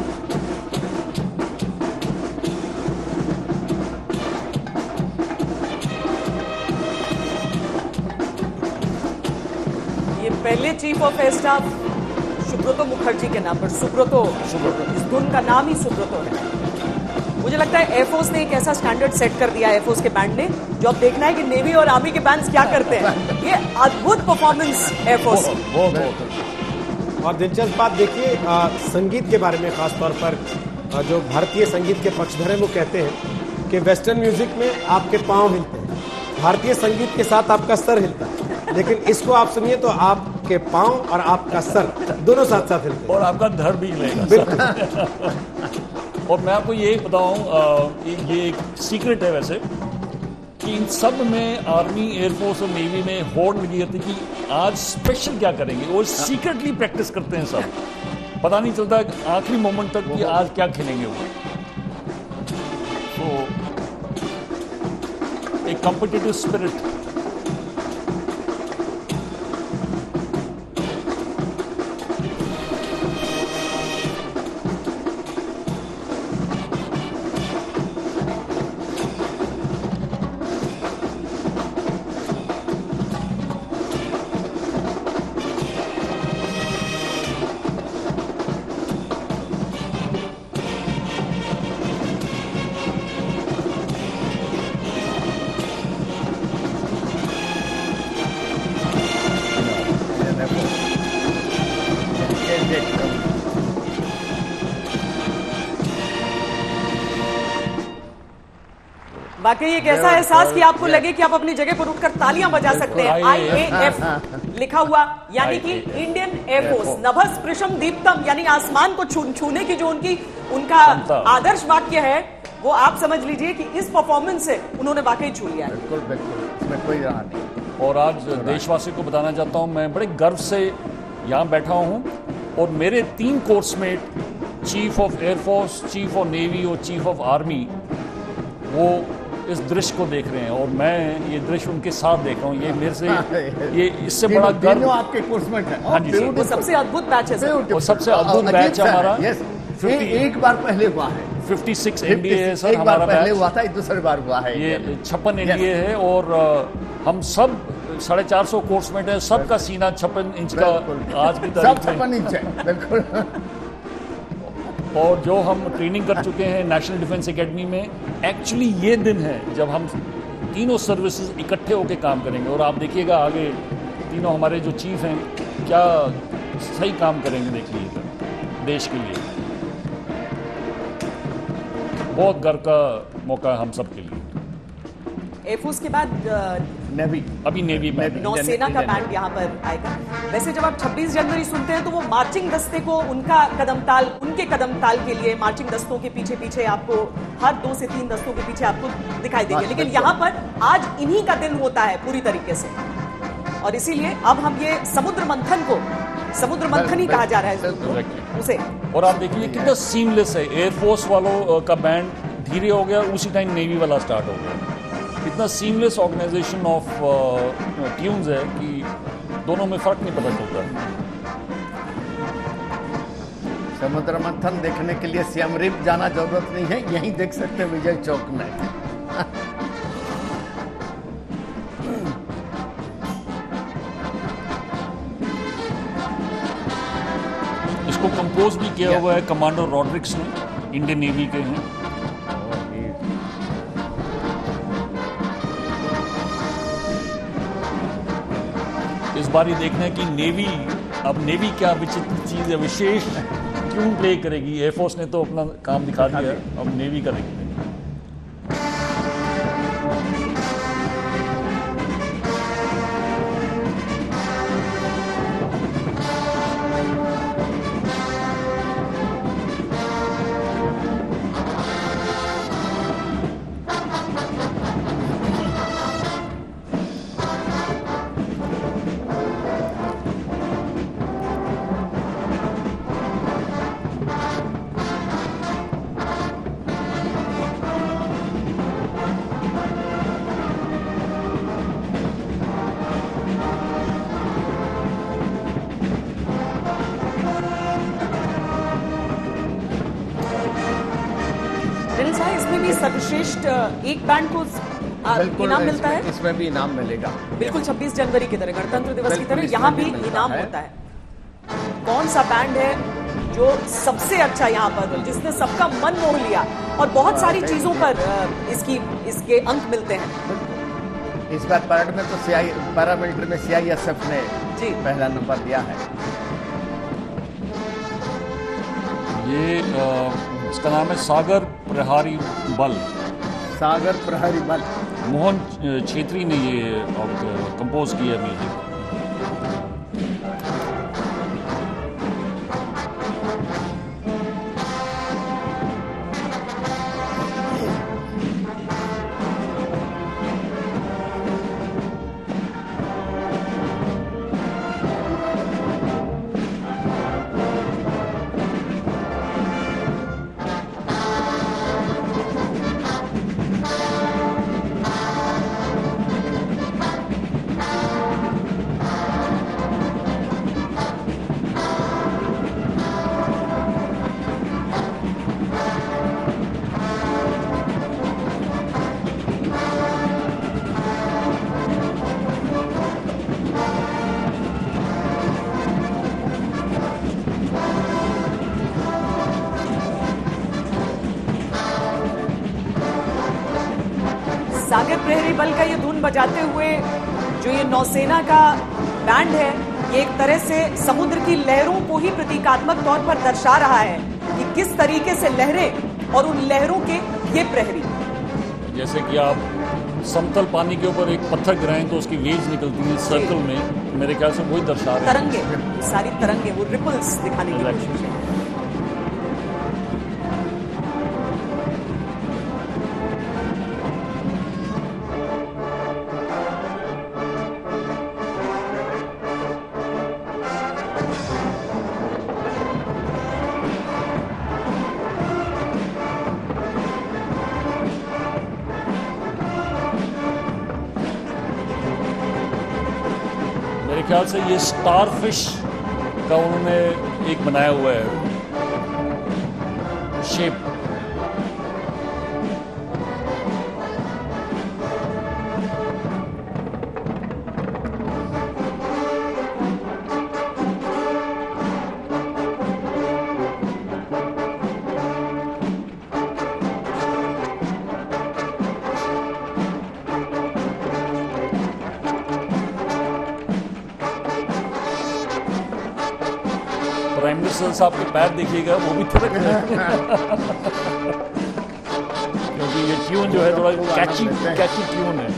ये पहले chief of air staff Subroto Mukherjee के नाम पर सुब्रतो, इस धुन का नाम ही सुब्रतो है। मुझे लगता है एयरफोर्स ने एक ऐसा स्टैंडर्ड सेट कर दिया एयरफोर्स के बैंड ने, जो अब देखना है कि नेवी और आर्मी के बैंड्स क्या करते हैं। ये अद्भुत परफॉर्मेंस एयरफोर्स की। बहुत बहुत और दिलचस्प बात देखिए, संगीत के बारे में खास तौर पर आ, जो भारतीय संगीत के पक्षधर हैं वो कहते हैं कि वेस्टर्न म्यूजिक में आपके पांव हिलते हैं, भारतीय संगीत के साथ आपका सर हिलता है, लेकिन इसको आप सुनिए तो आपके पांव और आपका सर दोनों साथ साथ हिलते हैं और आपका धड़ भी हिलेगा। और मैं आपको ये बताऊं, ये एक सीक्रेट है वैसे कि इन सब में आर्मी, एयरफोर्स और नेवी में होड़ लगी रहती कि आज स्पेशल क्या करेंगे, वो सीक्रेटली प्रैक्टिस करते हैं सब, पता नहीं चलता आखिरी मोमेंट तक कि आज क्या खेलेंगे वो। तो एक कॉम्पिटिटिव स्पिरिट। वाकई एक ऐसा एहसास कि आपको लगे कि आप अपनी जगह पर उठकर तालियां बजा सकते हैं। आई ए एफ लिखा हुआ, यानी कि इंडियन एयरफोर्स, नभः स्पृशम दीप्तम, यानी आसमान को छू, छूने की जो उनकी उनका आदर्श वाक्य है, वो आप समझ लीजिए कि इस परफॉर्मेंस से उन्होंने वाकई छू लिया। बिल्कुल बिल्कुल, इसमें कोई राह नहीं। और आज देशवासियों को बताना चाहता हूं, मैं बड़े गर्व से यहाँ बैठा हूं और मेरे तीन coursemate, chief of air force, chief of navy और चीफ ऑफ आर्मी, वो इस दृश्य को देख रहे हैं और मैं ये दृश्य उनके साथ देख रहा हूँ। ये मेरे से ये इससे बड़ा गर्व आपके कोर्समेट है। हाँ जी सर, वो सबसे अद्भुत बैच है सर। और सबसे अद्भुत बैच है हमारा। यस, एक बार पहले हुआ है, छप्पन एनडीए है सर एक बार हमारा पहले बैच। हुआ था, दूसरी बार हुआ है। ये छप्पन एनडीए है और हम सब साढ़े चार सौ कोर्समेट है, सबका सीना छप्पन इंच का आज की सब तारीख में। छप्पन इंच है, बिल्कुल। और जो हम ट्रेनिंग कर चुके हैं नेशनल डिफेंस एकेडमी में, एक्चुअली ये दिन है जब हम तीनों सर्विसेज इकट्ठे होकर काम करेंगे। और आप देखिएगा आगे तीनों हमारे जो चीफ हैं क्या सही काम करेंगे, देख लीजिएगा देश के लिए। बहुत गर्व का मौका है हम सब के लिए। एयरफोर्स के बाद नेवी, अभी नेवी में नौसेना का बैंड यहाँ पर आएगा। वैसे जब आप छब्बीस जनवरी सुनते हैं तो वो मार्चिंग दस्ते को उनका कदम ताल, उनके कदम ताल के लिए मार्चिंग दस्तों के पीछे पीछे आपको हर दो से तीन दस्तों के पीछे आपको दिखाई देंगे। लेकिन यहाँ पर आज इन्हीं का दिन होता है पूरी तरीके से, और इसीलिए अब हम ये समुद्र मंथन को समुद्र मंथन ही कहा जा रहा है उसे। और आप देखिए कितना सीमलेस है, एयरफोर्स वालों का बैंड धीरे हो गया, उसी टाइम नेवी वाला स्टार्ट हो गया। इतना सीमलेस ऑर्गेनाइजेशन ऑफ ट्यून्स है कि दोनों में फर्क नहीं पता चलता। समुद्र मंथन देखने के लिए सियाम रिप जाना जरूरत नहीं है, यहीं देख सकते हैं विजय चौक में। इसको कंपोज भी किया हुआ है कमांडर रॉड्रिक्स ने, इंडियन नेवी के हैं। इस बार ये देखना है कि नेवी, अब नेवी क्या विचित्र चीज है, विशेष ट्यून प्ले करेगी। एयरफोर्स ने तो अपना काम दिखा दिया, अब नेवी का देखते हैं। इसमें भी सर्वश्रेष्ठ एक बैंड को इनाम मिलता है। इसमें भी इनाम मिलेगा, बिल्कुल छब्बीस जनवरी की तरह, गणतंत्र दिवस की तरह यहाँ भी इनाम होता है। कौन सा बैंड है जो सबसे अच्छा यहाँ पर, जिसने सबका मन मोह लिया, और बहुत सारी चीजों पर इसकी इसके अंक मिलते हैं। इस बार परेड में तो सीआई पैरामिलिट्री में सीआईएसएफ ने जी पहला नंबर दिया है। ये आ, इसका नाम है सागर प्रहारी बल। सागर प्रहरी बल। मोहन छेत्री ने ये कंपोज किया म्यूजिक। सागर प्रहरी बल का ये धुन बजाते हुए जो ये नौसेना का बैंड है, ये एक तरह से समुद्र की लहरों को ही प्रतीकात्मक तौर पर दर्शा रहा है कि किस तरीके से लहरें और उन लहरों के ये प्रहरी। जैसे कि आप समतल पानी के ऊपर एक पत्थर गिराएं तो उसकी वेव्स निकलती हैं सर्कल में, मेरे ख्याल से वही दर्शा रहे हैं। तरंगे, सारी तरंगे, वो रिपल्स दिखाने की कोशिश है। मेरे ख्याल से ये स्टारफिश का उन्होंने एक बनाया हुआ है शेप। मार्शल साहब के पैर देखिएगा, वो भी थिरक रहे हैं क्योंकि ये ट्यून जो है थोड़ा कैची कैची ट्यून है।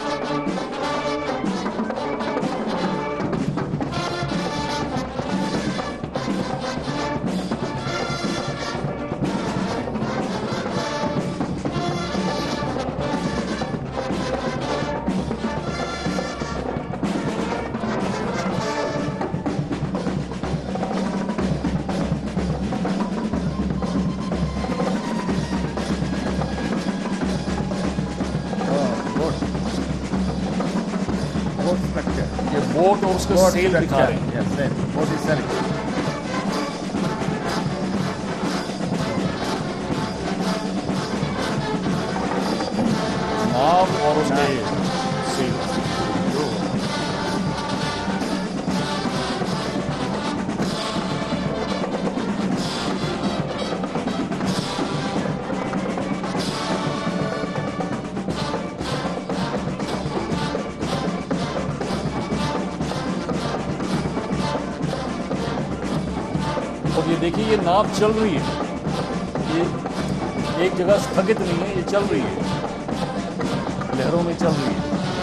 ये बोट और उसका सेल दिखा रहे हैं। नाव और उसके सेल। और ये देखिए ये नाव चल रही है, ये एक जगह स्थगित नहीं है, ये चल रही है, लहरों में चल रही है।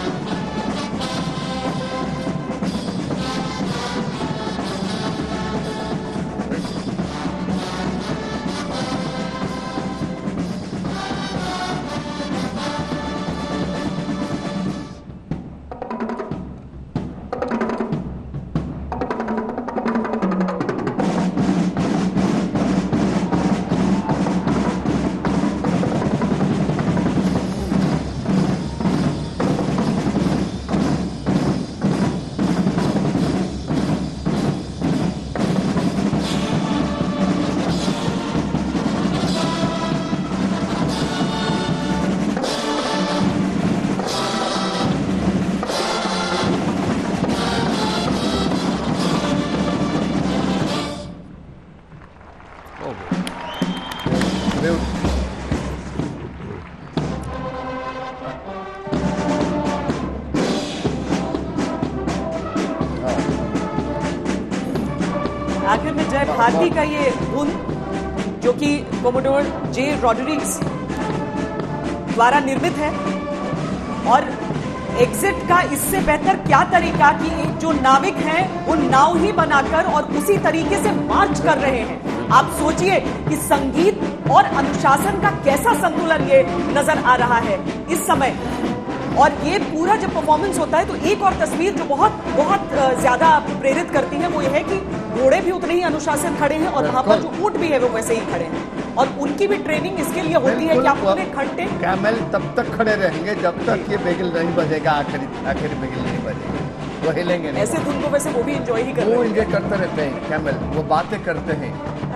आखिर में जय भारती का ये धुन जो कि कोमोडोर जे रॉड्रिग्स द्वारा निर्मित है, और एग्जिट का इससे बेहतर क्या तरीका कि एक जो नाविक हैं वो नाव ही बनाकर और उसी तरीके से मार्च कर रहे हैं। आप सोचिए कि संगीत और अनुशासन का कैसा संतुलन ये नजर आ रहा है इस समय। और ये पूरा जब परफॉर्मेंस होता है तो एक और तस्वीर जो बहुत बहुत ज्यादा प्रेरित करती है वो ये है कि घोड़े भी उतने ही अनुशासन खड़े हैं और वहां पर जो ऊंट भी है वो वैसे ही खड़े हैं, और उनकी भी ट्रेनिंग इसके लिए होती है कि आप उतने घंटे कैमल तब तक खड़े रहेंगे जब तक ये बेगल नहीं बजेगा, आखिरी आखिरी बेगल नहीं बजेगा, वो हिलेंगे नहीं। ऐसे धुन को वैसे वो भी एंजॉय ही कर रहे वो हैं, एंजॉय करते रहते हैं कैमल, वो बातें करते हैं।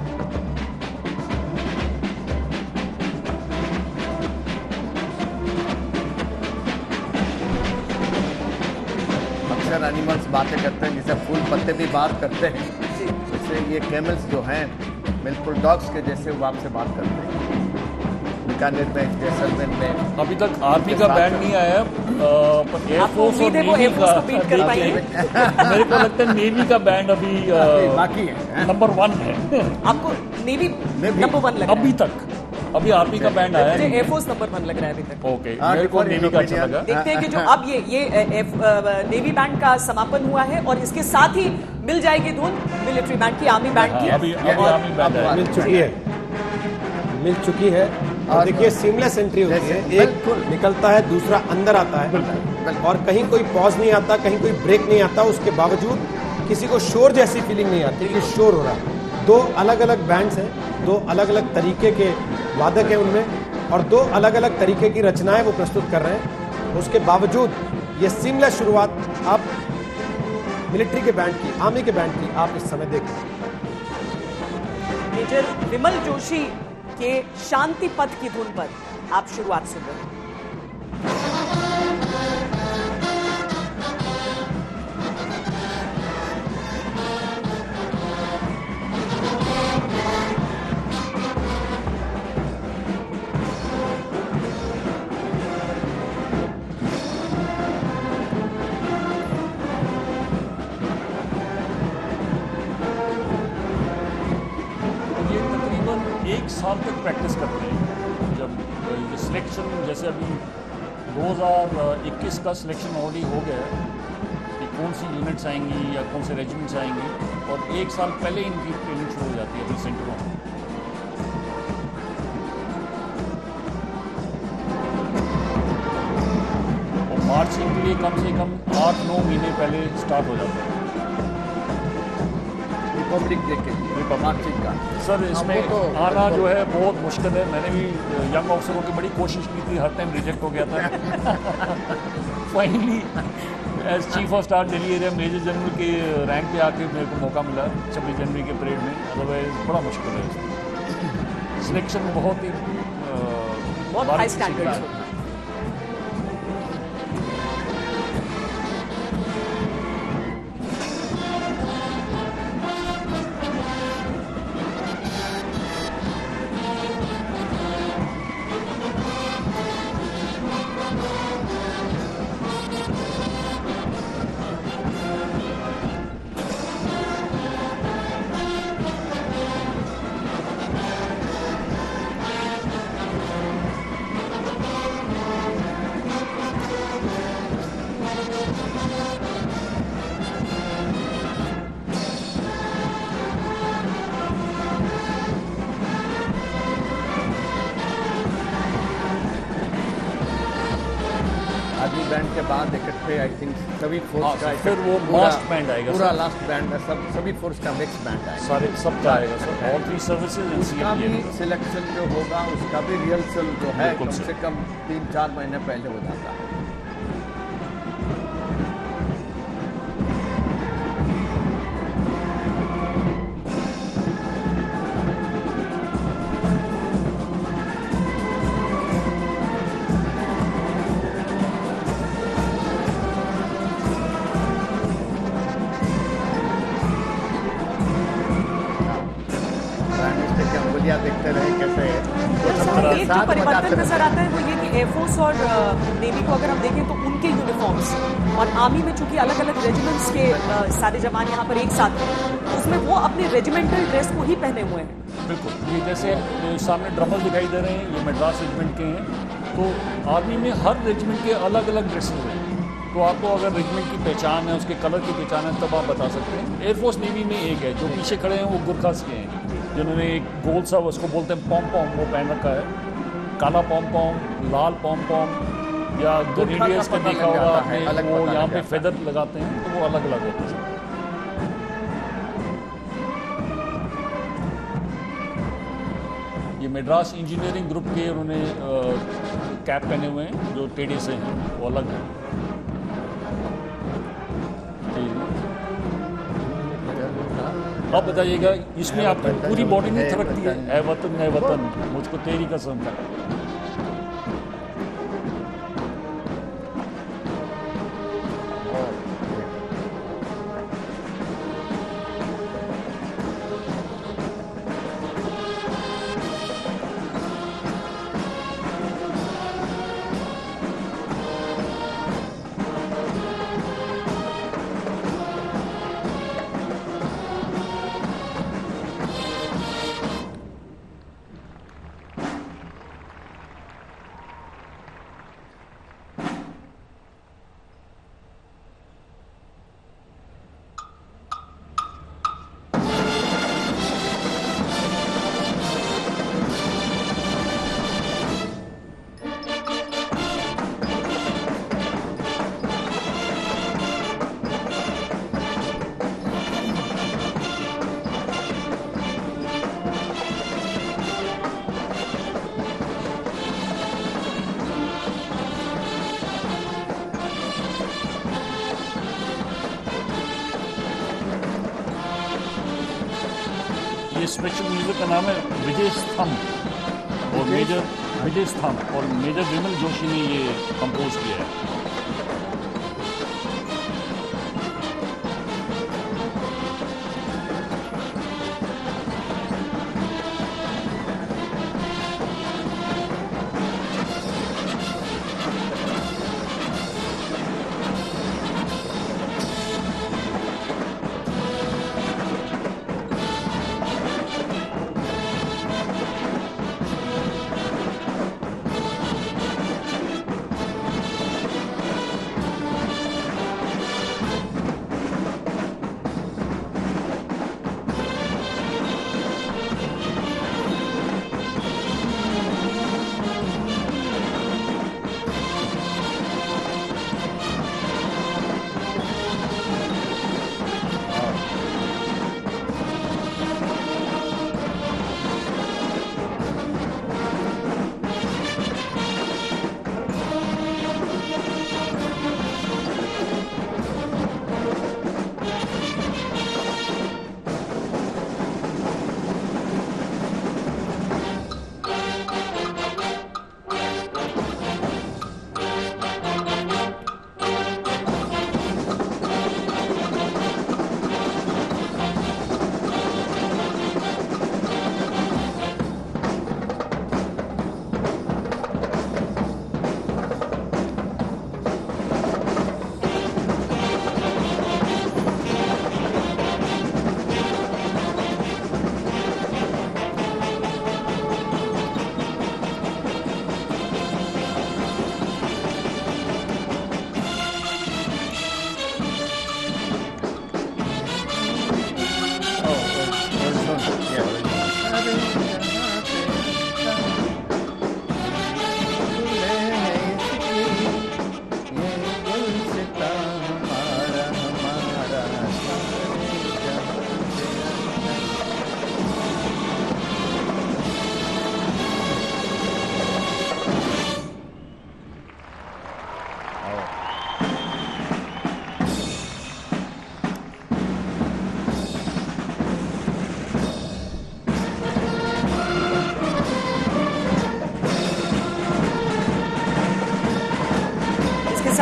अक्सर एनिमल्स बातें करते हैं, जैसे फूल पत्ते भी बात करते हैं, जैसे ये कैमल्स जो हैं बिल्कुल डॉग्स के जैसे वो आपसे बात करते हैं। बीकानेर में, जैसलमेर में अभी तक आर्मी का बैंड नहीं आया, पर एयरफोर्स और नेवी का मेरे को लगता है नेवी का बैंड अभी बाकी है, नंबर वन है। आपको नेवी नंबर वन लग रहा है अभी तक, अभी आर्मी का बैंड आया है, एयरफोर्स नंबर वन लग रहा है अभी तक। ओके, मेरे को नेवी का अच्छा लगा। देखते हैं कि जो अब ये ये नेवी बैंड का समापन हुआ है और इसके साथ ही मिल जाएगी धुन मिलिट्री बैंड की, आर्मी बैंड की। अभी अभी आर्मी बैंड है, मिल चुकी है, मिल चुकी है। और देखिए सीमलेस एंट्री होती है, एक निकलता है दूसरा अंदर आता है और कहीं कोई पॉज नहीं आता, कहीं कोई ब्रेक नहीं आता, उसके बावजूद किसी को शोर जैसी फीलिंग नहीं आती कि शोर हो रहा है। दो अलग अलग बैंड्स हैं, दो अलग अलग तरीके के वादक हैं उनमें, और दो अलग अलग तरीके की रचनाएं वो प्रस्तुत कर रहे हैं। उसके बावजूद ये सीमलेस शुरुआत आप मिलिट्री के बैंड की, आर्मी के बैंड की आप इस समय देख रहे हैं। मेजर विमल जोशी के शांति पथ की धुन पर आप शुरुआत सुन रहे हैं। साल तक प्रैक्टिस करते हैं। जब सिलेक्शन जैसे अभी दो हज़ार इक्कीस का सिलेक्शन ऑलरेडी हो गया है कि कौन सी यूनिट्स आएंगी या कौन से रेजिमेंट्स आएंगी, और एक साल पहले इनकी ट्रेनिंग शुरू हो जाती है अपने सेंटरों में। और मार्चिंग के लिए कम से कम आठ नौ महीने पहले स्टार्ट हो जाता है रिपब्लिक डे के लिए मार्चिंग का। सर इसमें तो आना जो है बहुत मुश्किल है। मैंने भी यंग ऑफिसरों की बड़ी कोशिश की थी, हर टाइम रिजेक्ट हो गया था। Finally as chief of staff Delhi area major general के रैंक पे आके मेरे को मौका मिला छब्बीस जनवरी के परेड में। अदरवाइज बड़ा मुश्किल है। सिलेक्शन बहुत ही बहुत हाई स्टैंडर्ड। बैंड के बाद इकट्ठे आई थिंक सभी फोर्स का फिर वो लास्ट बैंड आएगा, पूरा लास्ट बैंड है, सब सभी फोर्स का मिक्स बैंड आएगा, सारे सबका आएगा सर। ऑल थ्री सर्विसेज उसका भी सिलेक्शन जो होगा उसका भी रिहर्सल जो है कम से कम तीन चार महीने पहले हो जाता है। देखते रहे कैसे एक जो परिवर्तन नजर आता है वो ये कि एयरफोर्स और नेवी को अगर हम देखें तो उनके यूनिफॉर्म्स और आर्मी में चूंकि अलग अलग रेजिमेंट्स के सारे जवान यहाँ पर एक साथ हैं, उसमें वो अपने रेजिमेंटल ड्रेस को ही पहने हुए हैं। बिल्कुल, ये जैसे सामने ड्रमर्स दिखाई दे रहे हैं, ये मद्रास रेजिमेंट के हैं। तो आर्मी में हर रेजिमेंट के अलग अलग ड्रेसेस हैं, तो आपको अगर रेजिमेंट की पहचान है, उसके कलर की पहचान है, तब आप बता सकते हैं। एयरफोर्स नेवी में एक है, जो पीछे खड़े हैं वो गुरखास के हैं, जिन्होंने एक गोल सा उसको बोलते हैं पॉम पॉम वो पहन रखा है, काला पॉम पॉम, लाल पॉम पॉम, या ग्रेनेडियर्स का देखा होगा आपने, वो यहाँ पे फेदर लगाते हैं, तो वो अलग अलग होते हैं। ये मद्रास इंजीनियरिंग ग्रुप के उन्होंने कैप पहने हुए हैं, जो टेढ़े से हैं, वो अलग है। अब बताइएगा, इसमें आपकी पूरी बॉडी नहीं थरकती है? ऐ वतन ऐ वतन मुझको तेरी कसम है। ये स्पेशल म्यूजिक का नाम है विजय स्तंभ, और मेजर विजय स्तंभ और मेजर विमल जोशी ने ये कंपोज किया है।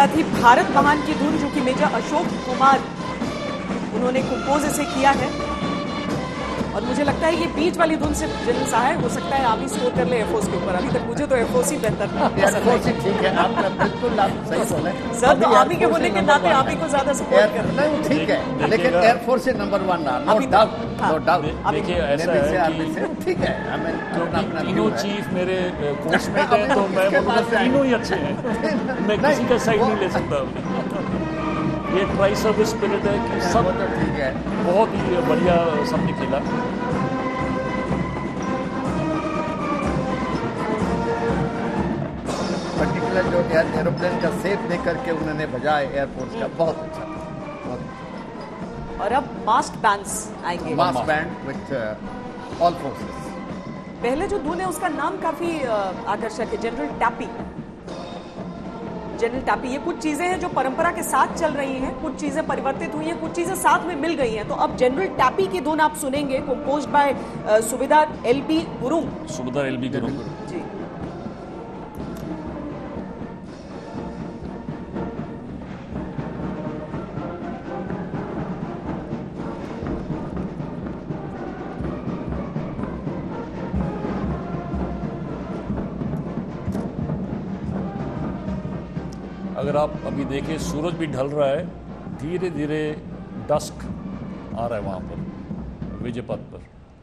साथ ही भारत महान की धुन जो कि मेजर अशोक कुमार उन्होंने कंपोज इसे किया है। और मुझे लगता है ये बीच वाली धुन से जनरल साहब हो सकता है आप ही स्कोर कर ले एयरफोर्स के ऊपर। अभी तक मुझे तो एयरफोर्स ही बेहतर एयरफोर्स ही ठीक है, आपका बिल्कुल आप सही बोले सर। तो आप ही के होने के नाते आप ही को ज्यादा सपोर्ट कर रहे हैं। ठीक है, लेकिन एयरफोर्स नंबर वन ना, नो डाउट, नो डाउट। देखिए ऐसा है कि ठीक है, हमें क्योंकि तीनों चीफ मेरे कोचमेट हैं तो मैं बोलूँगा तीनों ही अच्छे हैं, मैं किसी का साइड नहीं ले सकता। ये ट्राई सर्विस स्पिरिट है कि सब ठीक है, बहुत ही बढ़िया सबने खेला। पर्टिकुलर जो एरोप्लेन का सेफ देख करके उन्होंने बजाय एयरफोर्स का, बहुत अच्छा बहुत। और अब मास्ट बैंड्स आएंगे, massed band with all forces. पहले जो धुन है उसका नाम काफी आकर्षक है, जनरल टैपी। जनरल टैपी, ये कुछ चीजें हैं जो परंपरा के साथ चल रही हैं, कुछ चीजें परिवर्तित हुई हैं, कुछ चीजें साथ में मिल गई हैं। तो अब जनरल टैपी की धुन आप सुनेंगे, composed by Subedar L B Gurung. Subedar L B Gurung ji. अगर आप अभी देखें सूरज भी ढल रहा है, धीरे धीरे डस्क आ रहा है वहाँ पर विजय पथ पर।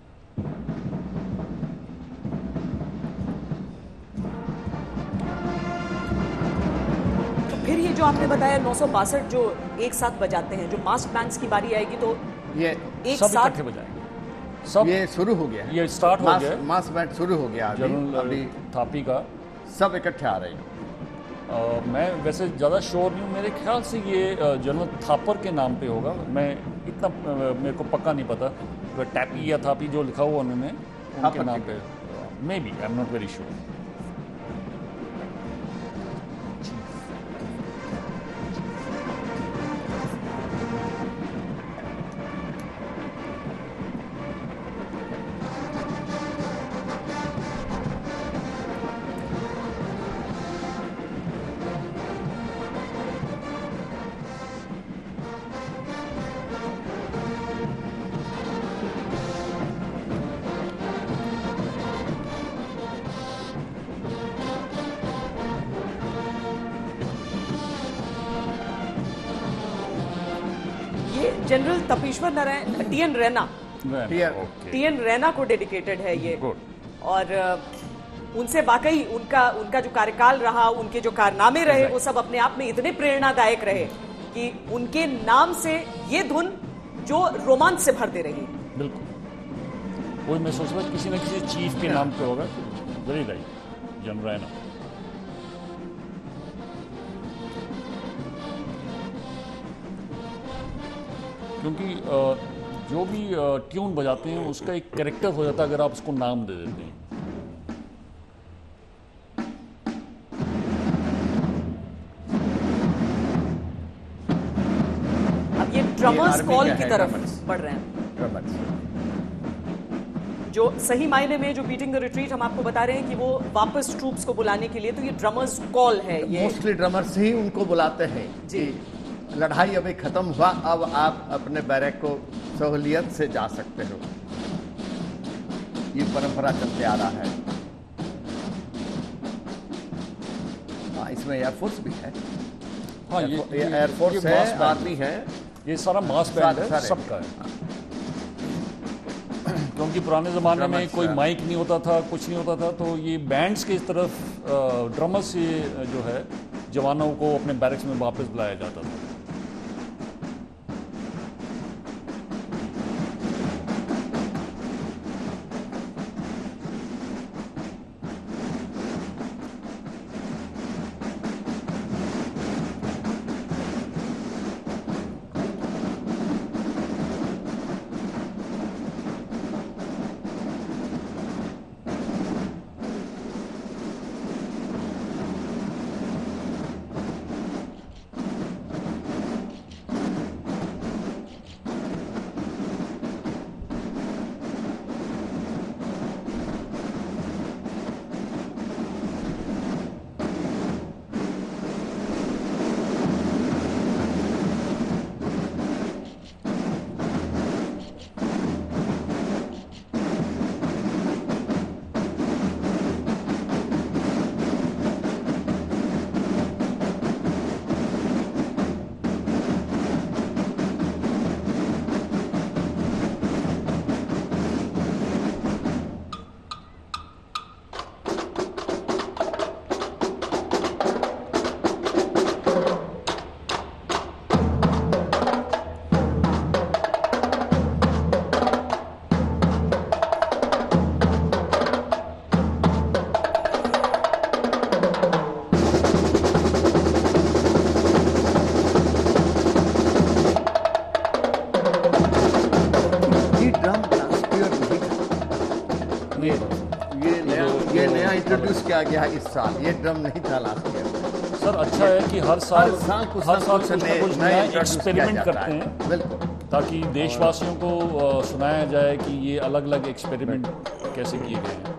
तो फिर ये जो आपने बताया नौ सौ बासठ जो एक साथ बजाते हैं, जो मास्ट बैंड्स की बारी आएगी तो ये एक सब साथ इकट्ठे बजाएंगे। सब ये शुरू हो गया है, ये स्टार्ट हो गया है, मास्ट बैंड शुरू हो गया जनरल अभी थापी का। सब इकट्ठे आ रहे हैं। Uh, मैं वैसे ज़्यादा श्योर नहीं हूँ, मेरे ख्याल से ये जनरल थापर के नाम पे होगा, मैं इतना uh, मेरे को पक्का नहीं पता। टैपी या थापी जो लिखा हुआ उन्होंने उनके नाम पे, maybe, I am not very sure. General Tapeshwar Narayan T N Raina, T N Raina को डेडिकेटेड है ये। और उनसे वाकई उनका उनका जो कार्यकाल रहा, उनके जो कारनामे रहे, वो सब अपने आप में इतने प्रेरणादायक रहे कि उनके नाम से ये धुन जो रोमांच से भर दे रही है। बिल्कुल, वही मैं सोच रहा किसी न किसी चीफ के नाम पे होगा। Very right, general Raina. क्योंकि जो भी ट्यून बजाते हैं उसका एक कैरेक्टर हो जाता है अगर आप उसको नाम दे देते हैं। अब ये ड्रमर्स कॉल की तरफ बढ़ रहे हैं, जो सही मायने में जो बीटिंग द रिट्रीट हम आपको बता रहे हैं कि वो वापस ट्रूप्स को बुलाने के लिए, तो ये ड्रमर्स कॉल है। ये मोस्टली ड्रमर्स ही उनको बुलाते हैं जी। लड़ाई अभी खत्म हुआ, अब आप अपने बैरक को सहूलियत से जा सकते हो। ये परंपरा चलते आ रहा है। हाँ, इसमें एयरफोर्स भी है। हाँ, ये एयरफोर्स है, आर्मी है, ये सारा मास बैंड है, सबका है। क्योंकि पुराने ज़माने में कोई माइक नहीं होता था, कुछ नहीं होता था, तो ये बैंड्स के इस तरफ ड्रमर्स से जो है जवानों को अपने बैरक्स में वापस बुलाया जाता था। इंट्रोड्यूस किया गया है इस साल, ये ड्रम नहीं था लास्ट ईयर। सर अच्छा है कि हर साल हर साल कुछ हर ना साल कुछ कुछ ना नए- कुछ नए नया introduce किया एक्सपेरिमेंट जाता करते है। हैं, बिल्कुल, ताकि देशवासियों को अ, सुनाया जाए कि ये अलग अलग एक्सपेरिमेंट कैसे किए गए हैं।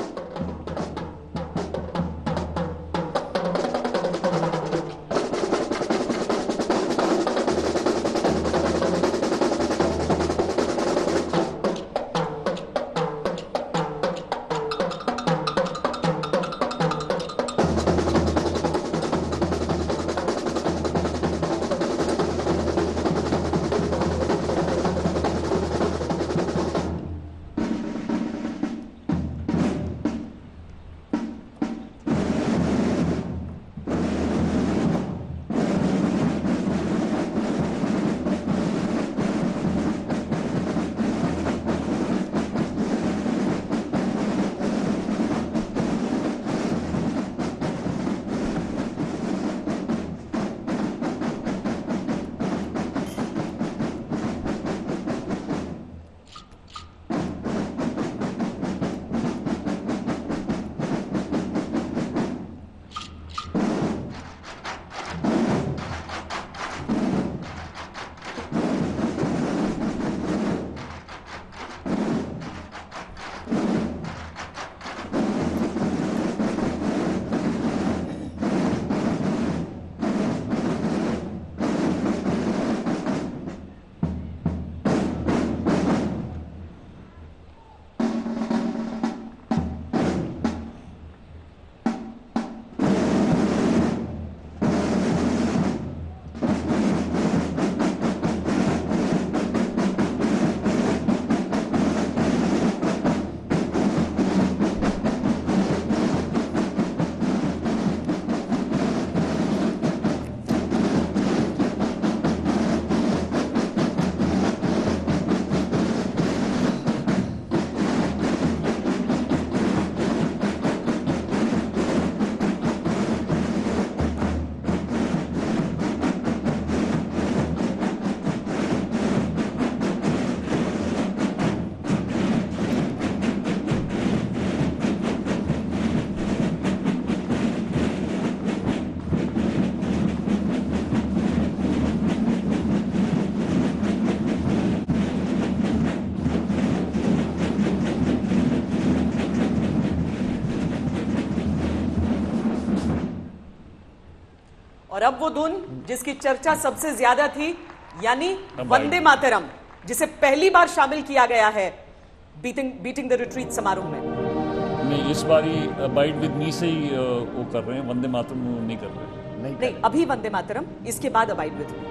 और अब वो धुन जिसकी चर्चा सबसे ज्यादा थी, यानी वंदे मातरम, जिसे पहली बार शामिल किया गया है बीटिंग बीटिंग द रिट्रीट समारोह में। नहीं, इस बारी अबाइड विद मी से ही अ, वो कर रहे हैं, वंदे मातरम नहीं कर रहे हैं। नहीं, नहीं, अभी वंदे मातरम, इसके बाद abide with me.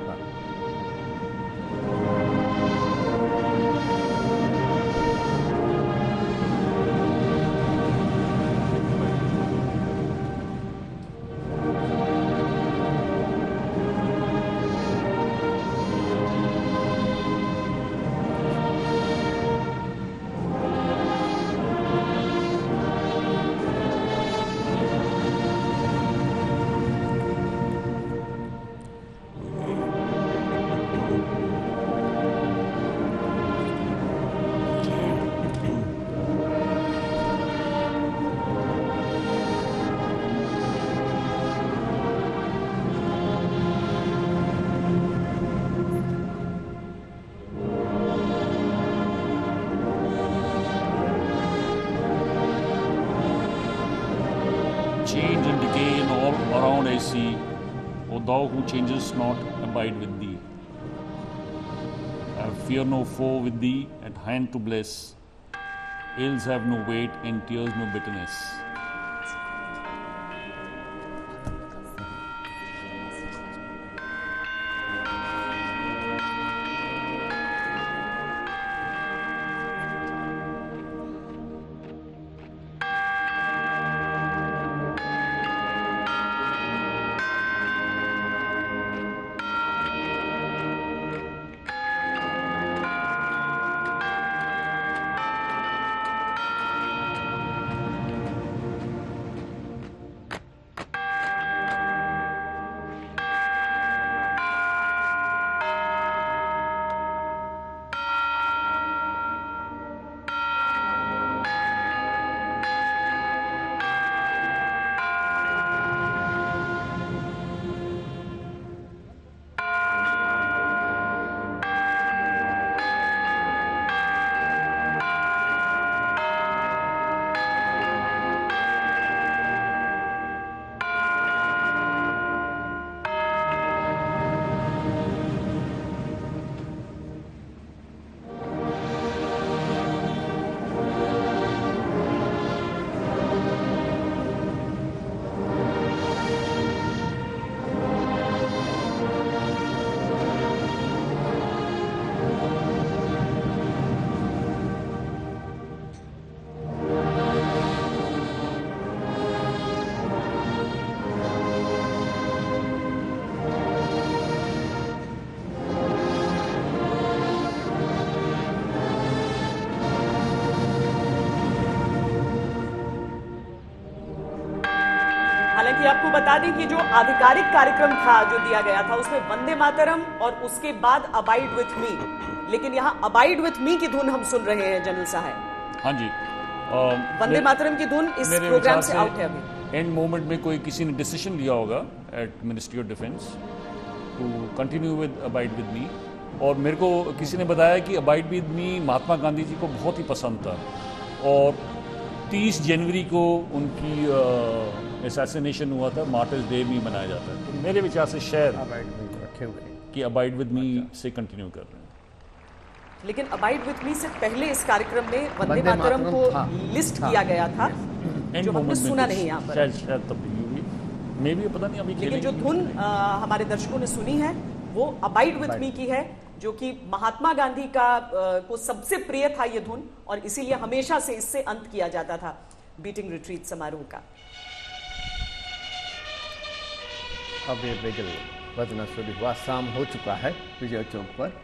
Change and decay in all around I see, O thou who changes not, abide with thee. I fear no foe with thee at hand to bless. Ills have no weight and tears no bitterness. हालांकि आपको बता दें कि जो आधिकारिक कार्यक्रम था जो दिया गया था उसमें वंदे मातरम और उसके बाद अबाइड विथ मी, लेकिन यहाँ अबाइड विथ मी की धुन हम सुन रहे हैं जनरल साहब। हाँ जी, वंदे मातरम की धुन इस प्रोग्राम से आउट है अभी। एंड मोमेंट में कोई किसी ने डिसीजन लिया होगा at ministry of defence to continue with abide with me, और मेरे को किसी ने बताया कि abide with me Mahatma Gandhi ji को बहुत ही पसंद था और तीस जनवरी को उनकी असैसिनेशन हुआ था, मार्टर्स डे भी मनाया जाता है। तो मेरे विचार से शायद रखे हुए कि अबाइड विद मी से कंटिन्यू कर रहे हैं। लेकिन अबाइड विथ मी से पहले इस कार्यक्रम में वंदे मातरम को लिस्ट किया गया था, जो हमने सुना नहीं यहाँ पर। शायद शायद तब्दीली हुई, मे भी पता नहीं अभी। लेकिन जो धुन हमारे दर्शकों ने सुनी है वो अबाइड विथ मी की है, जो कि महात्मा गांधी का आ, को सबसे प्रिय था ये धुन, और इसीलिए हमेशा से इससे अंत किया जाता था बीटिंग रिट्रीट समारोह का। अब ये बिगल बजना शुरू हुआ, शाम हो चुका है विजय चौक पर।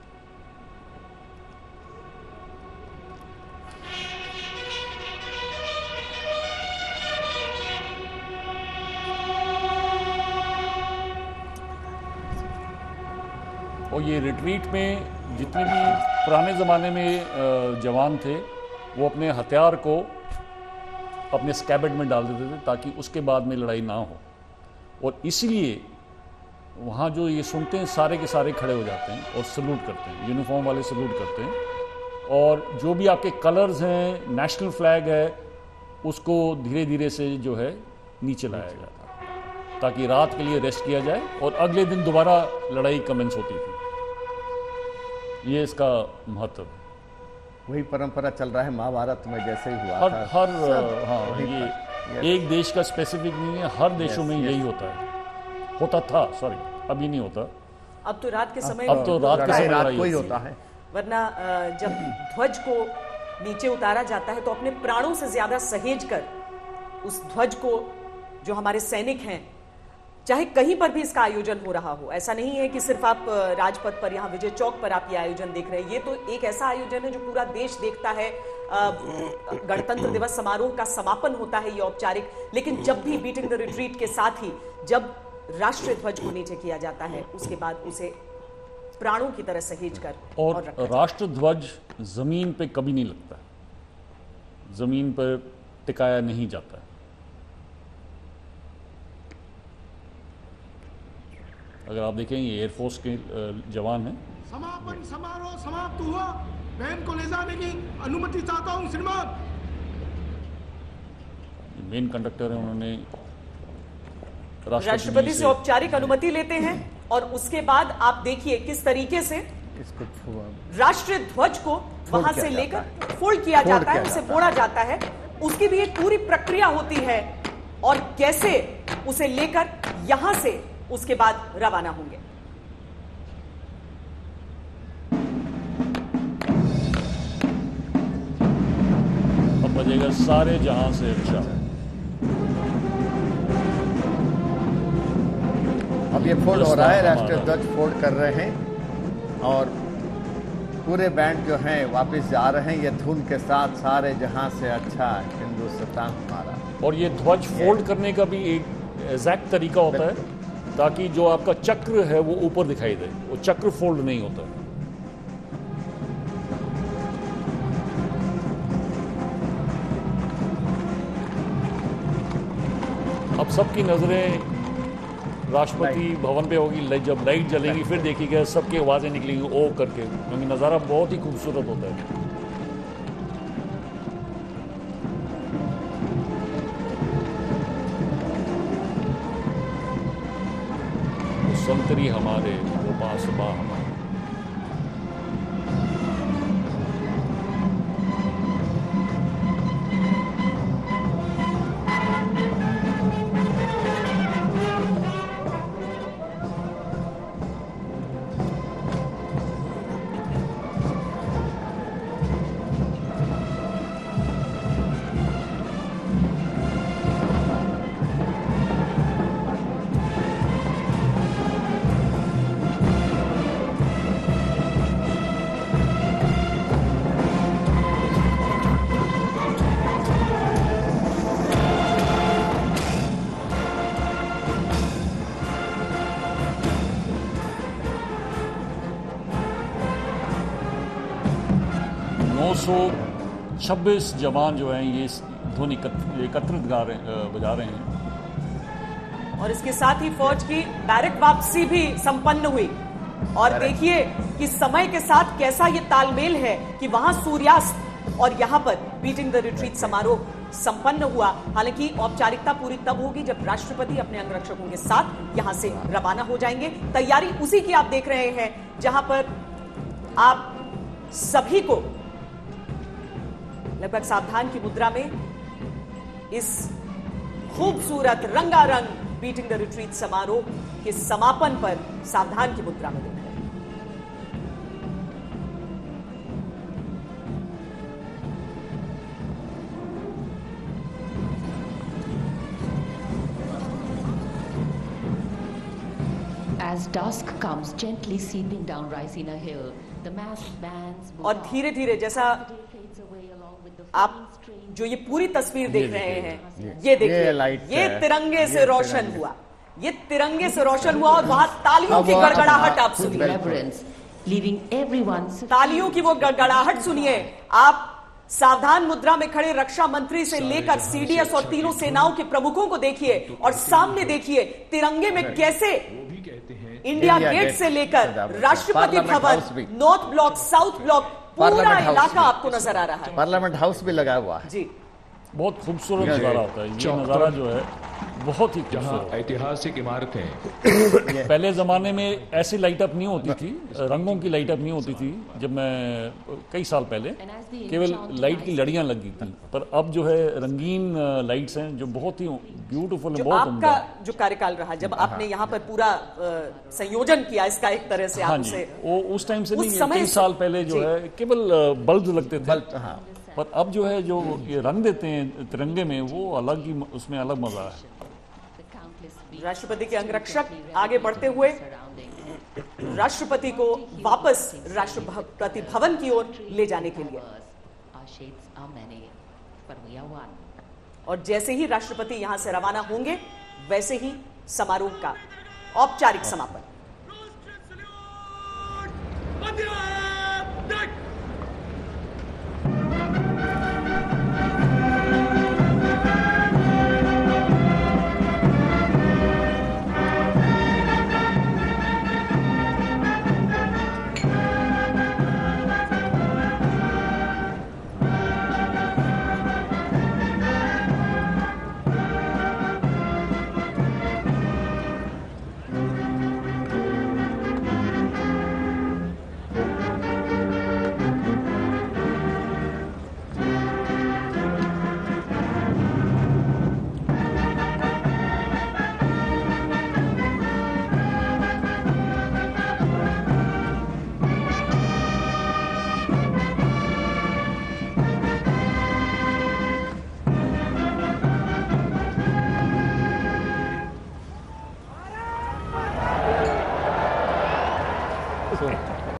और ये रिट्रीट में जितने भी पुराने ज़माने में जवान थे वो अपने हथियार को अपने स्कैबर्ड में डाल देते थे ताकि उसके बाद में लड़ाई ना हो, और इसीलिए वहाँ जो ये सुनते हैं सारे के सारे खड़े हो जाते हैं और सल्यूट करते हैं, यूनिफॉर्म वाले सल्यूट करते हैं, और जो भी आपके कलर्स हैं, नेशनल फ्लैग है, उसको धीरे धीरे से जो है नीचे लाया जाता है ताकि रात के लिए रेस्ट किया जाए और अगले दिन दोबारा लड़ाई कमेंस होती थी। ये इसका महत्व है। वही परंपरा चल रहा है महाभारत में जैसे ही हुआ हर था। हर हाँ, ये एक देश का स्पेसिफिक नहीं है, हर देशों में यही होता है, होता था, सॉरी अभी नहीं होता। अब तो रात के समय अब तो रात के समय रात को ही होता है। वरना जब ध्वज को नीचे उतारा जाता है तो अपने प्राणों से ज्यादा सहेज कर उस ध्वज को, जो हमारे सैनिक हैं, चाहे कहीं पर भी इसका आयोजन हो रहा हो, ऐसा नहीं है कि सिर्फ आप राजपथ पर, यहाँ विजय चौक पर आप ये आयोजन देख रहे हैं, ये तो एक ऐसा आयोजन है जो पूरा देश देखता है। गणतंत्र दिवस समारोह का समापन होता है ये औपचारिक, लेकिन जब भी बीटिंग द रिट्रीट के साथ ही जब राष्ट्रीय ध्वज को नीचे किया जाता है उसके बाद उसे प्राणों की तरह सहेज कर और, और राष्ट्र ध्वज जमीन पे कभी नहीं लगता है, जमीन पर टिकाया नहीं जाता है। अगर आप देखें ये एयरफोर्स के जवान हैं। समापन समारोह समाप्त हुआ, बहन को ले जाने की अनुमति चाहता हूं श्रीमान। मेन कंडक्टर है, उन्होंने राष्ट्रपति से औपचारिक अनुमति लेते हैं और उसके बाद आप देखिए किस तरीके से इसको राष्ट्रीय ध्वज को वहां से लेकर फोल्ड किया जाता है, उसे मोड़ा जाता है। उसकी भी एक पूरी प्रक्रिया होती है और कैसे उसे लेकर यहां से उसके बाद रवाना होंगे। अब बजेगा सारे जहां से अच्छा। अब ये फोल्ड हो रहा है, राष्ट्रीय ध्वज फोल्ड कर रहे हैं और पूरे बैंड जो हैं वापस जा रहे हैं ये धुन के साथ, सारे जहां से अच्छा हिंदुस्तान हमारा। और ये ध्वज फोल्ड करने का भी एक एग्जैक्ट तरीका होता है ताकि जो आपका चक्र है वो ऊपर दिखाई दे, वो चक्र फोल्ड नहीं होता। अब सबकी नजरें राष्ट्रपति भवन पे होगी, जब लाइट जलेगी फिर देखिएगा सबकी आवाजें निकलेंगी ओ करके, क्योंकि नज़ारा बहुत ही खूबसूरत होता है। संतरी हमारे, वो बांसुबा हमारे। सौ छब्बीस जवान जो हैं ये ध्वनि एकत्रित गा रहे बजा रहे हैं। और इसके साथ ही फौज की बैरक वापसी भी संपन्न हुई और देखिए कि समय के साथ कैसा ये तालमेल है कि वहां सूर्यास्त और यहां पर बीटिंग द रिट्रीट समारोह संपन्न हुआ। हालांकि औपचारिकता पूरी तब होगी जब राष्ट्रपति अपने अंगरक्षकों के साथ यहां से रवाना हो जाएंगे। तैयारी उसी की आप देख रहे हैं जहां पर आप सभी को लगभग सावधान की मुद्रा में इस खूबसूरत रंगारंग बीटिंग द रिट्रीट समारोह के समापन पर सावधान की मुद्रा में देख रहे हैं। As dusk comes gently seeping down Raisina Hill, the massed bands move और on. धीरे धीरे जैसा The day fades away along with the आप fading strains जो ये पूरी तस्वीर देख रहे हैं, ये- ये देखिए, ये लाइट ये है, तिरंगे से ये रोशन तिरंगे। हुआ, ये तिरंगे से रोशन हुआ और वहां तालियों की अब- गड़गड़ाहट आप with सुनिए, reverence, leaving everyone तालियों की वो गड़गड़ाहट सुनिए। आप सावधान मुद्रा में खड़े रक्षा मंत्री से लेकर सीडीएस और तीनों सेनाओं के प्रमुखों को देखिए और सामने देखिए तिरंगे में कैसे इंडिया इंडिया गेट गेट से लेकर सजावट। राष्ट्रपति पार्लियामेंट हाउस भी। भवन, नॉर्थ ब्लॉक, साउथ ब्लॉक, पूरा पार्लियामेंट हाउस इलाका भी। आपको नजर आ रहा है। पार्लियामेंट हाउस भी लगा हुआ है। जी, बहुत खूबसूरत नज़ारा होता है ये नज़ारा जो है, बहुत ही जहां खूबसूरत। ऐतिहासिक इमारतें पहले ज़माने में ऐसी लाइट अप नहीं होती थी, रंगों की लाइट अप नहीं होती थी। जब मैं कई साल पहले केवल लाइट की लड़ियां लगी थी, पर अब जो है रंगीन लाइट्स हैं जो बहुत ही ब्यूटीफुल है, जो बहुत उम्दा आपका है। जो कार्यकाल रहा जब आपने यहाँ पर पूरा अ, संयोजन किया इसका एक तरह से हाँ आप जी, उसे वो उस टाइम से उस नहीं, समय कई से- साल पहले जो जी। है केवल बल्ब लगते थे, बल्ब, हाँ। पर अब जो है जो ये रंग देते हैं तिरंगे में, वो अलग ही, उसमें अलग मजा है। the countless beats राष्ट्रपति के of अंगरक्षक secretly आगे बढ़ते हुए surrounding राष्ट्रपति को वापस राष्ट्रपति भवन की ओर ले जाने के लिए, our shades are many, but we are one. और जैसे ही राष्ट्रपति यहां से रवाना होंगे वैसे ही समारोह का औपचारिक समापन।